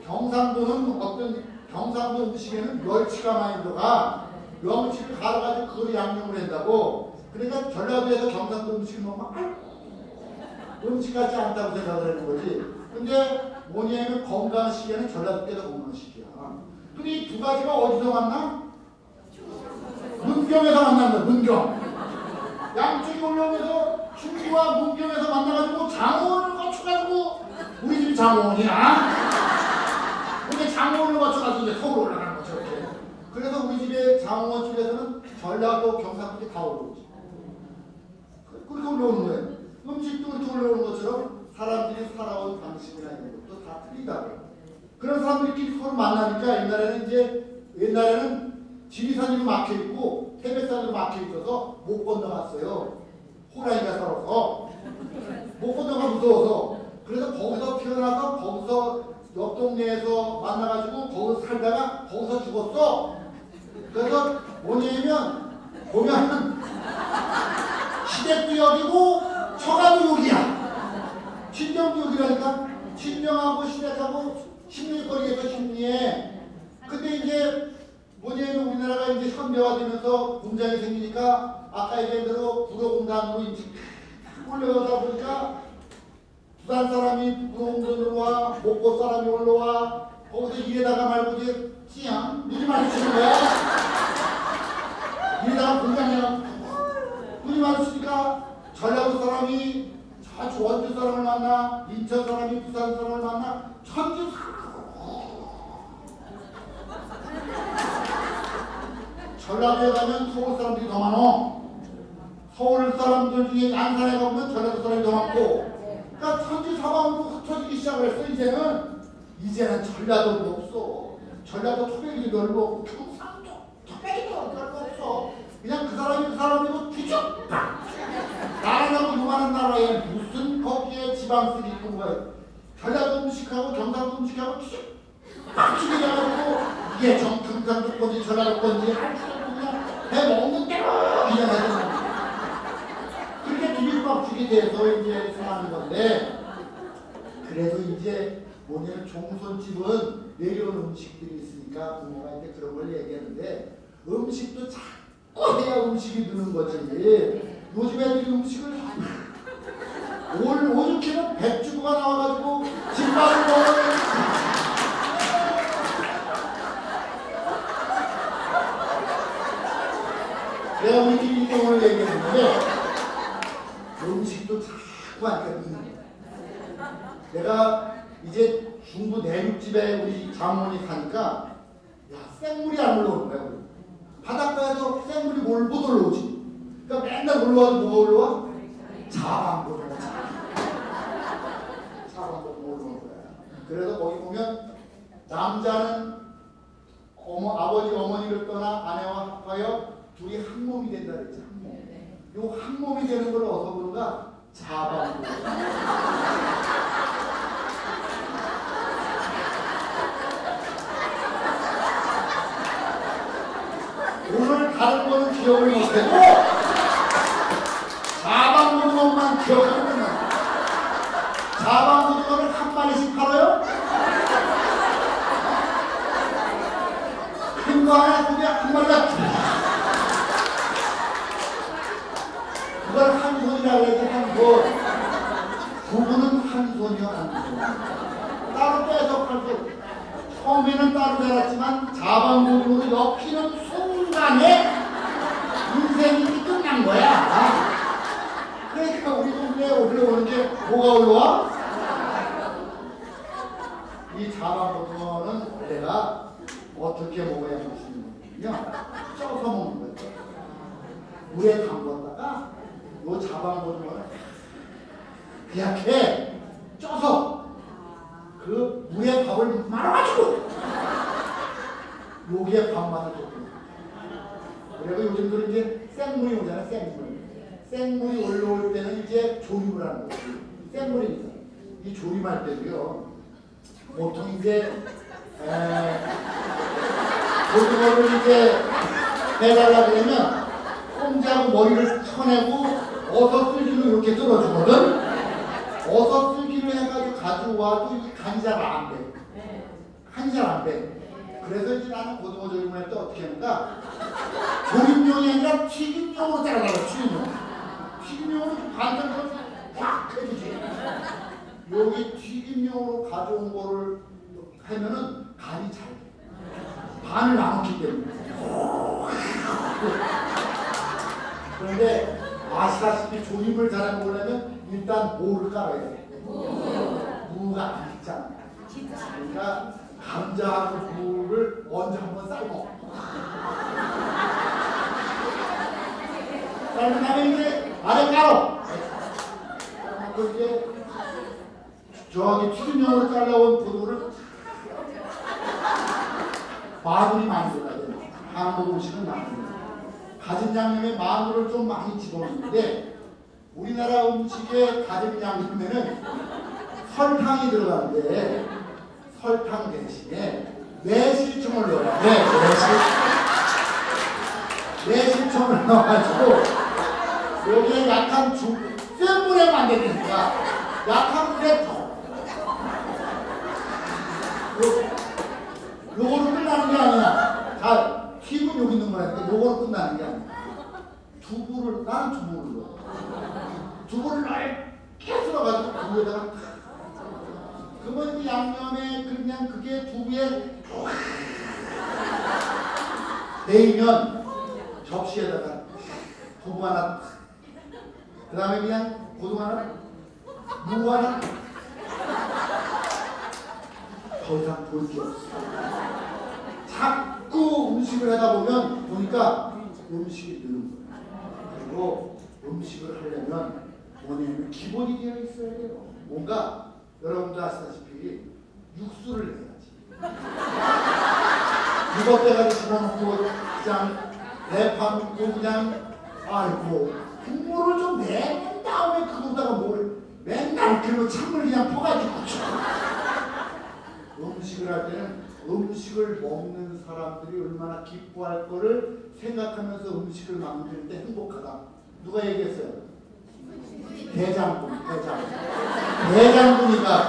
경상도 음식에는 멸치가 많이 들어가. 멸치를 갈아가지고 그걸 양념을 한다고. 그러니까 전라도에서 경상도 음식을 먹으면 음식 같지 않다고 생각을 하는 거지. 근데 뭐냐면 건강식에는 전라도 때가 건강식이야. 근데 이 두 가지가 어디서 만나? 문경에서 만난다. 문경. 양쪽이 올라오면서 충주와 문경에서 만나가지고 장원을 거쳐가지고 우리 집이 장원이야. 근데 장원을 거쳐가지고 이제 서울 올라가는 거죠. 이렇게. 그래서 우리 집에 장원 쪽에서는 전라도 경상도에 다 올라오지. 그렇게 올라오는 거예요. 음식도 그렇게 올라오는 것처럼 사람들이 살아온 방식이나 이런 것도 다 틀리다고. 그런 사람들끼리 서로 만나니까 옛날에는 지리산으로 막혀있고 태백산으로 막혀있어서 못 건너갔어요. 호랑이가 살아서 못 건너가 무서워서. 그래서 거기서 태어나서 거기서 옆 동네에서 만나가지고 거기서 살다가 거기서 죽었어. 그래서 뭐냐면 보면은 시댁도 여기고 처가도 여기야. 친정도 여기라니까. 친정하고 시댁하고 심리거리에서 심리에. 근데 이제 뭐냐면 우리나라가 이제 현대화되면서 공장이 생기니까 아까 얘기한 대로 구로공단으로 이제 올라가다 보니까 부산 사람이 구로공단으로 와, 목포 사람이 올라와. 거기서 일에다가 말고 이제 찌양 눈이 마주치는 거야. 일에다가 공장이랑 눈이 마주치니까 전라도 사람이 저 원주 사람을 만나, 인천 사람이 부산 사람을 만나, 천주 전라도에 가면 서울 사람들이 더 많어. 서울 사람들 중에 안산에 가면 전라도 사람이 더 많고. 그러니까 천지 사방으로 흩어지기 시작을 했어. 이제는 전라도도 없어. 전라도 토백이도 별로 없고 경상도 토백이도 별로 없어. 그냥 그 사람이고 뒤죽 나라라고 요만한 나라에 무슨 거기에 지방색이 있는 거예요. 전라도 음식하고 경상도 음식하고 뒤죽 빡치게 돼가지고 이게 경상도 건지 전라도 건지 알 수 없고 그냥 배 먹는 대로 그냥 해서 그렇게 뒤죽박죽이 돼서 이제 사는 건데. 그래도 이제 뭐냐면 종손집은 내려온 음식들이 있으니까 부모가 이제 그런 걸 얘기하는데 음식도 자꾸 해야 음식이 느는 거지. 요즘 애들이 음식을 오죽해면 백주부가 나와가지고 집밥을 먹어요. 내가 우리끼리 오늘 얘기했는데 음식도 자꾸 하니까 내가 이제 중부 내륙집에 우리 장모님 가니까 야 생물이 안 올라오는 거야. 바닷가에서 생물이 못 올라오지. 그러니까 맨날 올라와도 뭐가 올라와? 자방고등어. 자방고등어 올라오는 거야. 그래서 거기 보면 남자는 아버지 어머니를 떠나 아내와 합하여 둘이 한 몸이 된다 그랬지. 한 몸. 요 한 몸이 되는 걸 어디서 보는가? 자방고등어. 오늘 다른 거는 기억을 못해도 자방고등어만 기억하는 거야. 자방고등어를 한 마리씩 팔아요? 큰 거 하나 보면 한 마리가 그걸 한 손이라고 해야지. 한 손. 부부는 한 손이요, 한 손. 따로 빼서 팔고 처음에는 따로 자랐지만 자방고등어로 엮이는 순간에 인생이 끝난 거야. 그러니까 우리 동네에 올라오는 게 뭐가 올라와? 이 자방고등어는 내가 어떻게 먹어야 맛있는 거냐면 쪄서 먹는 거예요. 물에 담궜다가 요 자방고등어를 그렇게 쪄서 그 물에 밥을 말아가지고 여기에 밥맛을 줬거든요. 그리고 요즘들은 이제 생물이 오잖아요. 생물이 올라올 때는 이제 조림을 하는 거예요. 생물입니다. 이 조림할 때도요. 보통 이제 고등어를 이제 해달라 그러면 꽁지하고 머리를 쳐내고 어서 쓸기로 이렇게 썰어주거든. 어서 쓸기로 해가지고 가져와도 간이 잘 안 돼. 간이 잘 안 돼. 그래서 이제 나는 고등어 조림을 할 때 어떻게 하는가? 조림용이 아니라 튀김용으로 잘라달라. 튀김용으로 반대로 팍 해주지. 여기 튀김용으로 가져온 거를 하면은 간이 잘 돼. 반을 나눴기 때문에. 그런데 아시다시피 조림을 잘 먹으려면 일단 무를 깔아야 돼. 무가 안 익잖아. 그러니까 감자하고 무를 먼저 한번 삶어. 삶은 다음에 이제 아래 깔어. 그 이제 저기 튀김용으로 잘라온 고등어를 마늘이 많이 들어가야 돼. 한국 음식은 마늘. 가진 양념에 마늘을 좀 많이 집어넣는데 우리나라 음식에 가진 양념에는 설탕이 들어가는데 설탕 대신에 매실청을 넣어야 돼. 매실청을 넣어가지고 여기에 약한 센 물에 만드니까 약한 물에 요거는 끝나는 게 아니야. 자, 튀김은 여기 있는 거라니까 요거는 끝나는 게 아니야. 나는 두부를 넣어. 두부를 넓게 썰어가지고 두부에다가 그러면 이 양념에 그냥 그게 두부에 데이면 접시에다가 두부 하나 그 다음에 그냥 고등어 하나 무 하나 더 이상 볼 게 없어. 자꾸 음식을 하다 보면 보니까 음식이 느는 거예요. 그리고 음식을 하려면 뭐냐면 기본이 되어 있어야 돼요. 뭔가 여러분도 아시다시피 육수를 내야지. 이것 때가 집어넣고 그냥 대파 넣고 그냥 아이고 국물을 좀 낸 다음에 그거다가 뭘 맨날 그거 찬물 그냥 퍼가지고 음식을 할 때는 음식을 먹는 사람들이 얼마나 기뻐할 거를 생각하면서 음식을 만들 때 행복하다. 누가 얘기했어요? 대장군이가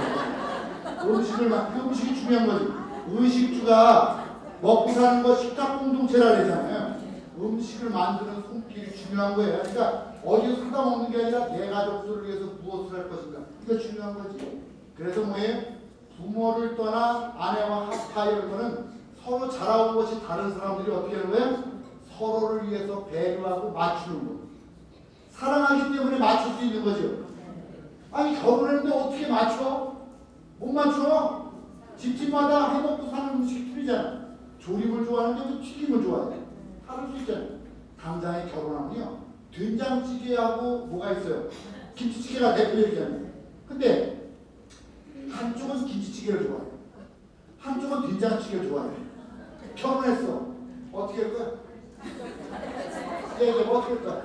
음식이 중요한 거지. 의식주가 먹고 사는 거 식탁 공동체라 그러잖아요. 음식을 만드는 손길이 중요한 거예요. 그러니까 어디서 사다 먹는 게 아니라 내 가족들을 위해서 무엇을 할 것인가. 이게 중요한 거지. 그래서 뭐예요? 부모를 떠나 아내와 합하여 거는 서로 자라온 것이 다른 사람들이 어떻게 하는 거예요? 서로를 위해서 배려하고 맞추는 거. 사랑하기 때문에 맞출 수 있는 거죠. 아니 결혼했는데 어떻게 맞춰? 못 맞춰. 집집마다 해먹고 사는 음식이 틀리잖아. 조림을 좋아하는데 또 튀김을 좋아해. 다를 수 있잖아. 당장에 결혼하면요 된장찌개하고 뭐가 있어요? 김치찌개가 대표적이잖아요. 근데 한쪽은 김치찌개를 좋아해. 한쪽은 된장찌개를 좋아해. 결혼했어. 어떻게 할 거야? 얘기해, 어떻게 할 거야?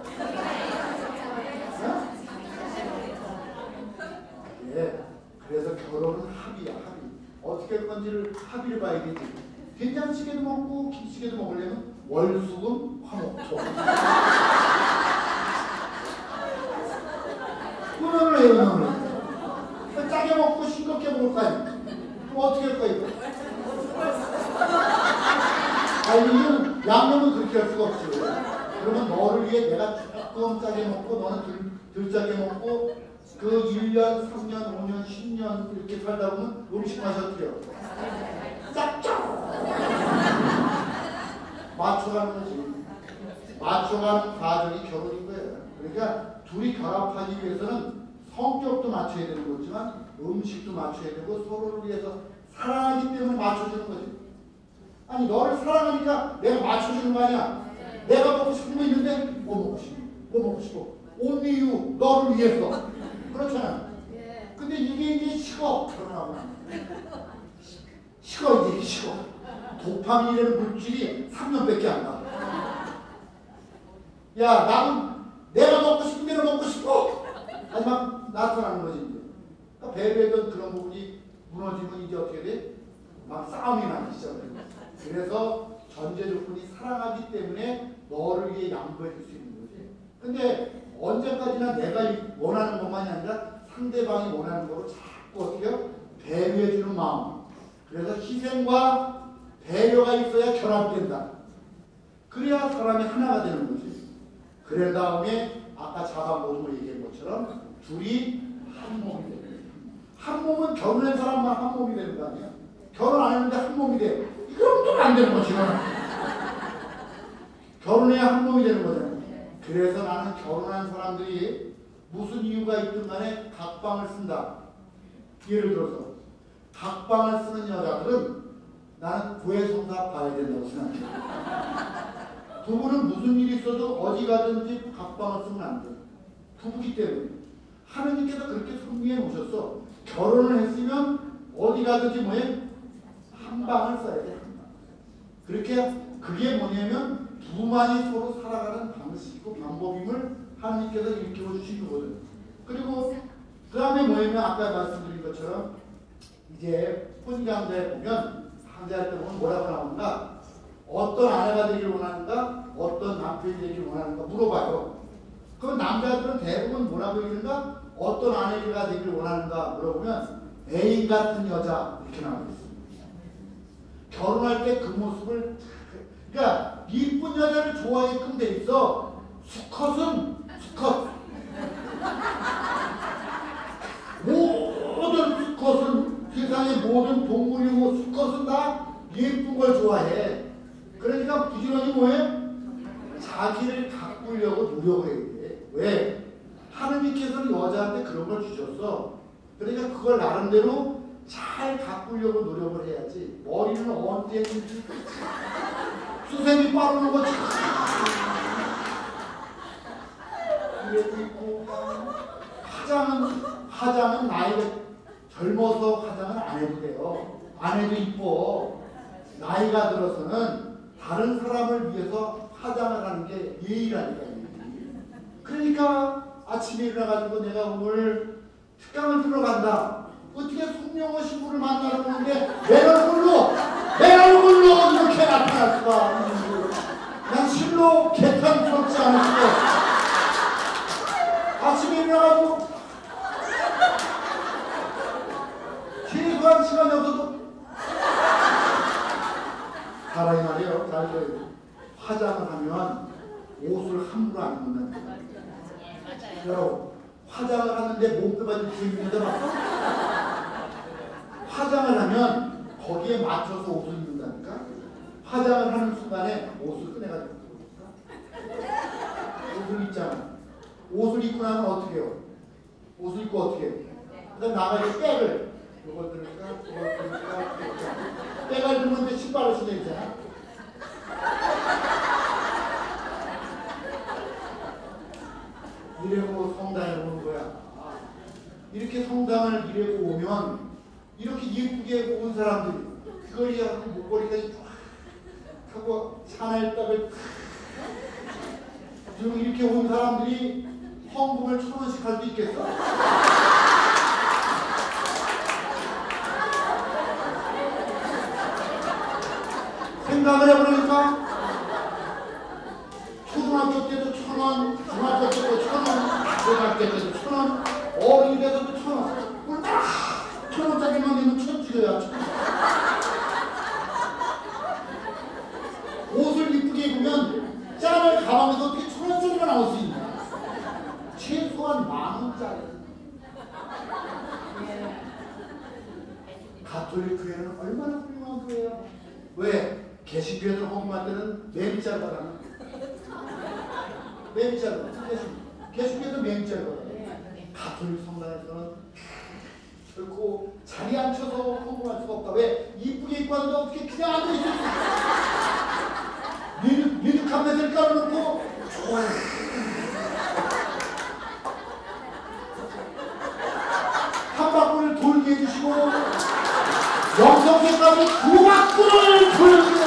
어? 예. 그래서 결혼은 합의야, 합의. 어떻게 할 건지를 합의를 봐야 되지. 된장찌개도 먹고 김치찌개도 먹으려면 월수금, 화목토. 운영을 해요, 운영을. 짜게 먹고 싱겁게 먹을 거 아니야. 그럼 어떻게 할 거야, 이거? 아니, 양념은 그렇게 할 수가 없지. 그러면 너를 위해 내가 조금 짜게 먹고 너는 덜 짜게 먹고 그 1년, 3년, 5년, 10년 이렇게 살다 보면 음식 맛이 어떻게 해요? 짭짤! 맞춰가는 거지. 맞춰가는 과정이 결혼인 거예요. 그러니까 둘이 결합하기 위해서는 성격도 맞춰야 되는 거지만 음식도 맞춰야 되고 서로를 위해서 사랑하기 때문에 맞춰주는 거지. 아니 너를 사랑하니까 내가 맞춰주는 거 아니야. 내가 먹고 싶은 거 있는데 뭐 먹고 싶어? 뭐 먹고 싶어? only you, 너를 위해서. 그렇잖아. 근데 이게 이제 식어. 결혼하고 식어 이제 식어. 도파민이라는 물질이 3년밖에 안 가. 야 나는 내가 먹고 싶은 대로 먹고 싶어. 아니 막 나타나는 거지 이제. 그러니까 배려했던 그런 부분이 무너지면 이제 어떻게 돼? 막 싸움이 나기 시작해. 그래서 전제 조건이 사랑하기 때문에 너를 위해 양보해 줄 수 있는 거지. 근데 언제까지나 내가 원하는 것만이 아니라 상대방이 원하는 거로 자꾸 어떻게 해요? 배려해 주는 마음. 그래서 희생과 배려가 있어야 결합된다. 그래야 사람이 하나가 되는 거지. 그래 다음에 아까 자방고등어 얘기한 것처럼 둘이 한 몸이 되는 거예요. 한 몸은 결혼한 사람만 한 몸이 되는 거 아니야? 결혼 안 했는데 한 몸이 돼. 그럼 또 안 되는 거지. 결혼해야 한 몸이 되는 거잖아. 그래서 나는 결혼한 사람들이 무슨 이유가 있든 간에 각방을 쓴다. 예를 들어서 각방을 쓰는 여자들은 나는 고해성사 봐야 된다고 생각해. 부부는 무슨 일이 있어도 어디 가든지 각방을 쓰면 안 돼. 부부기 때문에. 하느님께서 그렇게 성미해 놓으셨어. 결혼을 했으면 어디 가든지 뭐해? 한 방을 써야 돼. 한 방. 그렇게 그게 뭐냐면 두만이 서로 살아가는 방식이고 방법임을 하느님께서 일깨워 주신 거거든. 그리고 그 다음에 뭐냐면 아까 말씀드린 것처럼 이제 혼인강좌에 보면 강좌할 때 보면 뭐라고 나오는가? 어떤 아내가 되길 원하는가? 어떤 남편이 되길 원하는가? 물어봐요. 그럼 남자들은 대부분 뭐라고 얘기하는가? 어떤 아내가 되길 원하는가? 물어보면 애인 같은 여자 이렇게 나오고 있습니다. 결혼할 때 그 모습을 그러니까 이쁜 여자를 좋아하게끔 돼 있어. 수컷은 수컷. 모든 수컷은 세상의 모든 동물이고 수컷은 다 예쁜 걸 좋아해. 그러니까 부지런히 뭐해? 자기를 가꾸려고 노력을 해야 돼. 왜? 하느님께서는 여자한테 그런 걸 주셨어. 그러니까 그걸 나름대로 잘 가꾸려고 노력을 해야지. 머리는 언제든지 수세미 빠르는 거 그래도 있고 화장은 나이가 젊어서 화장은 안 해도 돼요. 안 해도 이뻐. 나이가 들어서는 다른 사람을 위해서 화장을 하는 게 예의라니까. 그러니까 아침에 일어나가지고 내가 오늘 특강을 들어간다. 어떻게 송영호 신부를 만나러 오는데 내 얼굴로 이렇게 나타날 수가 있는 난 실로 개탄스럽지 않을 수가. 아침에 일어나가지고 최소한 시간이 없어도 사람이 말이에요. 잘 들어야 돼. 화장을 하면 옷을 함부로 안 입는다는 거예요. 여러분 화장을 하는데 몸빼바지 입는다 봤어? 화장을 하면 거기에 맞춰서 옷을 입는다니까? 화장을 하는 순간에 옷을 꺼내가지고 옷을 입잖아. 옷을 입고 나면 어떻게 해요? 옷을 입고 어떻게 해요? 그다음 나가서 백을 이걸 들으니까 이걸 들으니까 백을 들면 이제 신발을 신어야 되잖아. 이래고 성당에 오는 거야. 이렇게 성당을 이래고 오면 이렇게 예쁘게 온 사람들이 귀걸이하고 목걸이까지 쫙 하고 샤넬백을 지금 이렇게 온 사람들이 헌금을 1,000원씩 할 수 있겠어? 생각을 해보니까 초등학교 때도 1,000원, 중학교 때도 1,000원, 고등학교 때도 1,000원, 어른이 돼서도 1,000원. 꿀 딱 1,000원짜리만 되면 천지야. 옷을 이쁘게 입으면 짠을 가방에서 어떻게 1,000원짜리가 나올 수 있냐? 최소한 10,000원짜리. 가톨릭 교회는 얼마나 훌륭한 교회예요? 왜? 개신교회들 헌금할 때는 매미짤 받아요. 매미짤 받아요. 개신교회도 매미짤 받아요. 가톨릭 성당에서는 결코 자리에 앉혀서 헌금할 수가 없다. 왜? 이쁘게 입고 왔는데 어떻게 그냥 앉아있을 수 있어? 미륵한 메들 깔아놓고 좋아요. 한 바퀴를 돌게 해주시고 영성회까지 2바퀴를 돌려주고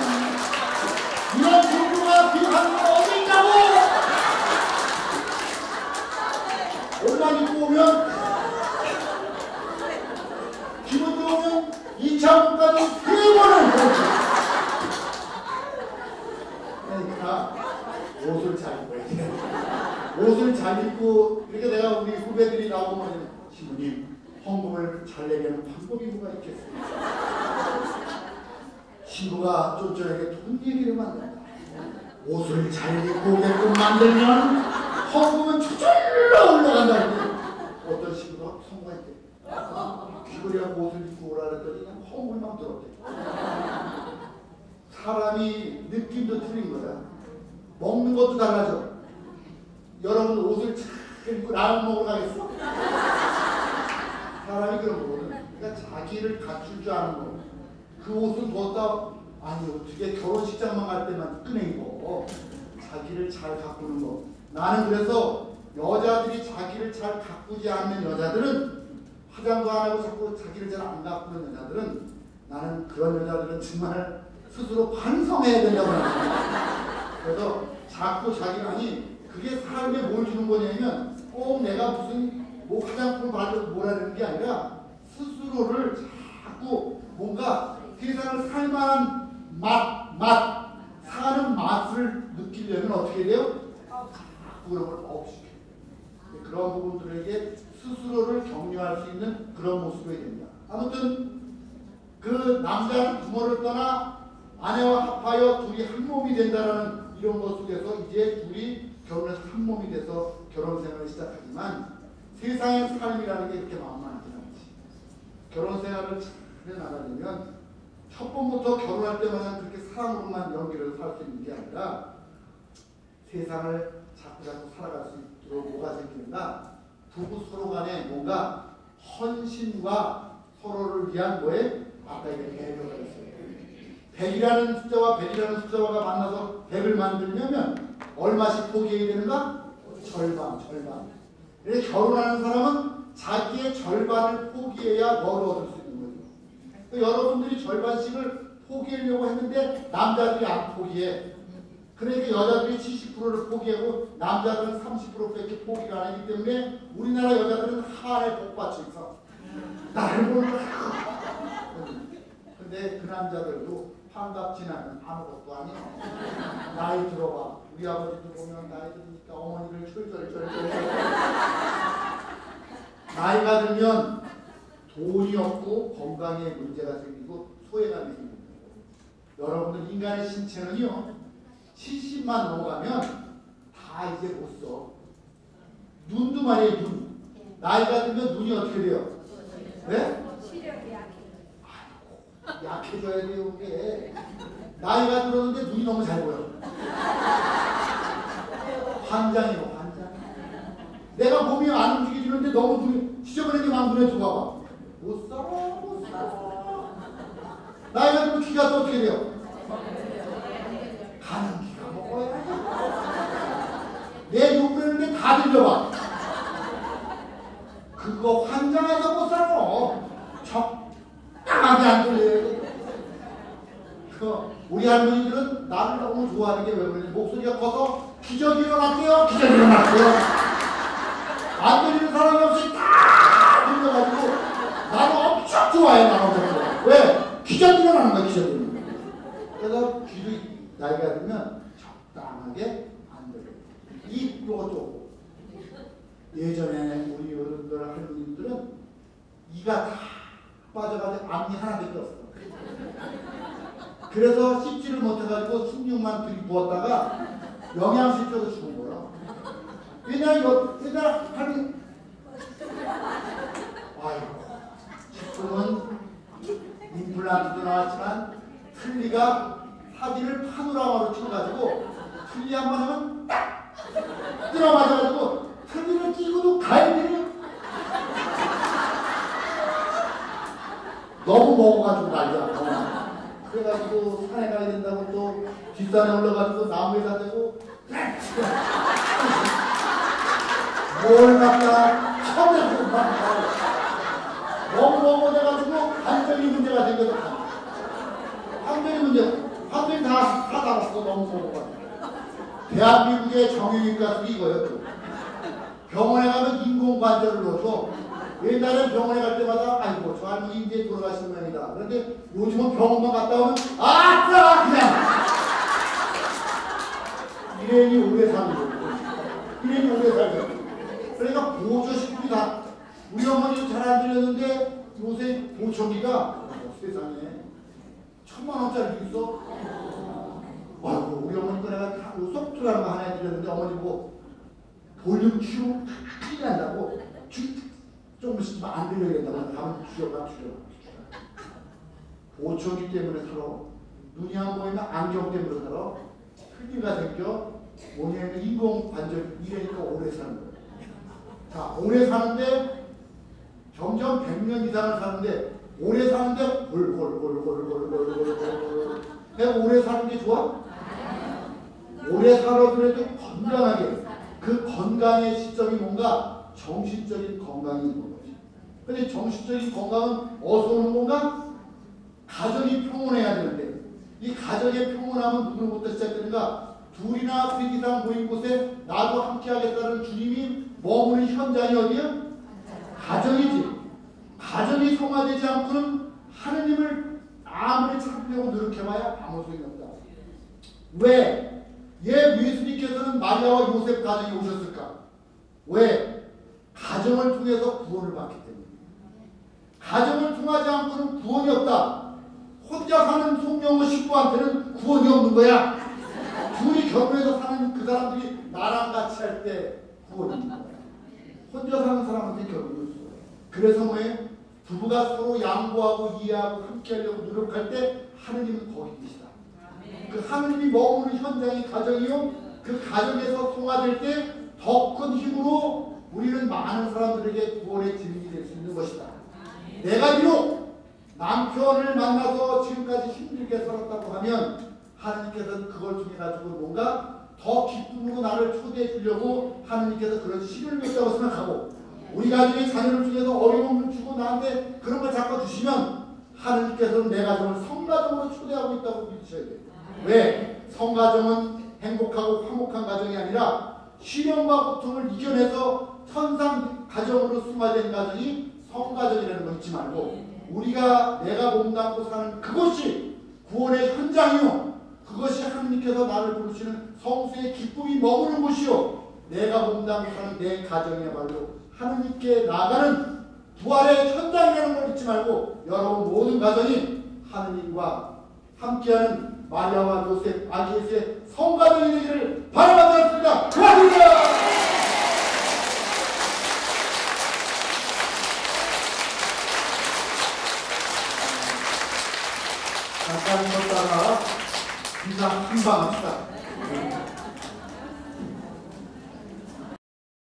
이런 종교가 필요한 게 어디 있냐고! 옷만 입고 오면 기분 좋으면 2차원까지 3번을 그러니까 옷을 잘 입어야 돼. 옷을 잘 입고 이렇게 내가 우리 후배들이 나오면 신부님 헌금을 잘 내게 하는 방법이 뭐가 있겠습니까? 신부가 좀 전에 돈 얘기를 만든다. 옷을 잘 입고 오게끔 만들면 헌금은 저절로 올라간다. 어떤 신부가 성공했대. 귀걸이하고 옷을 입고 오라 그랬더니 그냥 헌금만 들었대. 사람이 느낌도 틀린 거야. 먹는 것도 달라져. 여러분 옷을 잘 입고 라면 먹으러 가겠어? 사람이 그런 거거든. 그러니까 자기를 갖출 줄 아는 거. 그 옷을 벗다 아니 어떻게 결혼식장만 갈 때만 꺼내 입어. 자기를 잘 가꾸는 거. 나는 그래서 여자들이 자기를 잘 가꾸지 않는 여자들은 화장도 안 하고 자꾸 자기를 잘 안 가꾸는 여자들은 나는 그런 여자들은 정말 스스로 반성해야 된다고 합니다. 그래서 자꾸 자기가 아니 그게 사람에 뭘 주는 거냐면 꼭 내가 무슨 뭐 화장품 바르고 뭐라는 게 아니라 스스로를 자꾸 뭔가 세상을 살만한 사는 맛을 느끼려면 어떻게 돼요? 자꾸 그런 걸 업시켜요. 그런 부분들에게 스스로를 격려할 수 있는 그런 모습이 됩니다. 아무튼 그 남자는 부모를 떠나 아내와 합하여 둘이 한 몸이 된다라는 이런 것 속에서 이제 둘이 결혼해서 한 몸이 돼서 결혼 생활을 시작하지만 세상의 삶이라는 게 이렇게 만만하지 않지. 결혼 생활을 잘 나가려면 첫 번부터 결혼할 때마다 그렇게 사랑으로만 연결해서 살 수 있는 게 아니라 세상을 자꾸 살아갈 수 있도록 뭐가 생기는가? 부부 서로 간에 뭔가 헌신과 서로를 위한 뭐에 아까 이게 배려가 있어요. 100이라는 숫자와 100이라는 숫자가 만나서 100을 만들려면 얼마씩 포기해야 되는가? 절반. 이렇게 결혼하는 사람은 자기의 절반을 포기해야 너를 얻을 수 있는 거죠. 그러니까 여러분들이 절반씩을 포기하려고 했는데 남자들이 안 포기해. 그러니까 여자들이 70%를 포기하고 남자들은 30%밖에 포기를 안 하기 때문에 우리나라 여자들은 한해 복받쳐 있어. 나를 보는 근데 그 남자들도 반갑진 않은 아무것도 아니야. 나이 들어봐. 우리 아버지도 보면 나이 들으니까 어머니를 쫄쫄쫄쫄 나이가 들면 돈이 없고 건강에 문제가 생기고 소외감이 생깁니다. 여러분들 인간의 신체는요 70만 넘어가면 다 이제 못 써. 눈도 말이에요. 눈. 나이가 들면 눈이 어떻게 돼요? 네? 시력이 약해. 약해져야 돼요. 이게 나이가 들었는데 눈이 너무 잘 보여. 환장이요 환장. 내가 몸이 안 움직여지는데 너무 눈이 지저분하게 막 눈에 들어와봐. 못 살아, 못 살아. 나이가 들면 기가 또 어떻게 돼요? 가는 기가 먹어야 내 욕부리는데 다 들려봐. 그거 환장해서 못 살아. 적당하게 안 들려요. 우리 할머니들은 나를 너무 좋아하는 게 왜 그러냐. 목소리가 커서 기적이 일어났대요. 기적이 일어났대요. 안 들리는 사람이 없이 다 들려가지고 나를 엄청 좋아해. 나는 왜? 기적이 일어나는 거야. 기적이 일어나는 거야. 그래서 귀도 나이가 들면 적당하게 안 들려요. 이것도 예전에 우리 어른들 할머니들은 이가 다 빠져가지고 앞니 하나밖에 없어. 그래서 씹지를 못해가지고 16만 들이부었다가 영양실조로 죽은 거야. 옛날 할머니 아이고 지금은 임플란트도 나왔지만 틀니가 사지를 파노라마로 쳐가지고 틀니 한번 하면 딱 들어맞아가지고 틀니를 끼고도 갈비를 너무 먹어가지고 난리야. 그래가지고 산에 가야 된다고 또 뒷산에 올라가지고 나무에다 대고 뭘 갖다 처음에 너무 먹어가지고 관절이 문제가 생겨서 관절이 문제. 관절이 다 달았어. 너무 먹어가지고. 대한민국의 정형외과 이거예요. 병원에 가면 인공관절을 넣어줘. 옛날에 병원에 갈 때마다 아이고 저 할머니 이제 돌아가신 모양이다. 그런데 요즘은 병원만 갔다 오면 아싸 그냥 이래니 오래 사는 거예요. 이래니 오래 살죠. 그러니까 보조식품이 다 우리 어머니도 잘 안 들렸는데 요새 보청기가 세상에 1000만원짜리 있어. 아이고 우리 어머니 거 내가 소프트라는 거 하나 해드렸는데 어머니 보고 볼륨 키우고 크게 한다고 조금씩 안 들려야 된다고 가면 줄여가. 보청기 때문에 살아. 눈이 안 보이면 안경 때문에 살아. 틀니가 생겨. 뭐냐면 인공관절 이래니까 오래 사는 거야. 자, 오래 사는데 점점 100년 이상을 사는데 오래 사는데 내가 오래 사는 게 좋아? 오래 살아도 건강하게. 그 건강의 시점이 뭔가 정신적인 건강이 있는 거지. 근데 정신적인 건강은 어디서 오는 건가? 가정이 평온해야 되는데 이 가정의 평온함은 누구로부터 시작되는가? 둘이나 셋 이상 모인 곳에 나도 함께 하겠다는 주님이 머무는 현장이 어디야? 가정이지. 가정이 성화되지 않고는 하느님을 아무리 찾으려고 노력해봐야 아무 소용이 없다. 왜? 예수님께서는 마리아와 요셉 가정에 오셨을까? 왜? 가정을 통해서 구원을 받기 때문에. 가정을 통하지 않고는 구원이 없다. 혼자 사는 송영호 식구한테는 구원이 없는 거야. 둘이 결혼해서 사는 그 사람들이 나랑 같이 할 때 구원이 있는 거야. 혼자 사는 사람한테 결혼이 없어. 그래서 뭐예요? 부부가 서로 양보하고 이해하고 함께 하려고 노력할 때 하느님은 거기 계시다. 그 하느님이 머무는 현장이 가정이요. 그 가정에서 통화될 때 더 큰 힘으로 우리는 많은 사람들에게 구원의 증인이 될 수 있는 것이다. 내가 비록 남편을 만나서 지금까지 힘들게 살았다고 하면 하느님께서는 그걸 통해 가지고 뭔가 더 기쁨으로 나를 초대해 주려고 하느님께서 그런 시련을 줬다고 생각하고 우리 가정의 자녀를 통해서 어려움을 주고 나한테 그런 걸 자꾸 주시면 하느님께서는 내 가정을 성가정으로 초대하고 있다고 믿으셔야 돼요. 왜? 성가정은 행복하고 화목한 가정이 아니라 시련과 고통을 이겨내서 천상 가정으로 승화된 가정이 성가정이라는 거 잊지 말고 우리가 내가 몸담고 사는 그것이 구원의 현장이요. 그것이 하느님께서 나를 부르시는 성수의 기쁨이 머무는 곳이요. 내가 몸담고 사는 내 가정이야말로 하느님께 나아가는 부활의 현장이라는 걸 잊지 말고 여러분 모든 가정이 하느님과 함께하는 마리아와 요셉, 아기 예수의 성가정이 되기를 바라겠습니다. 고맙습니다. 잠깐 쉬었다가 기사 한방 합시다.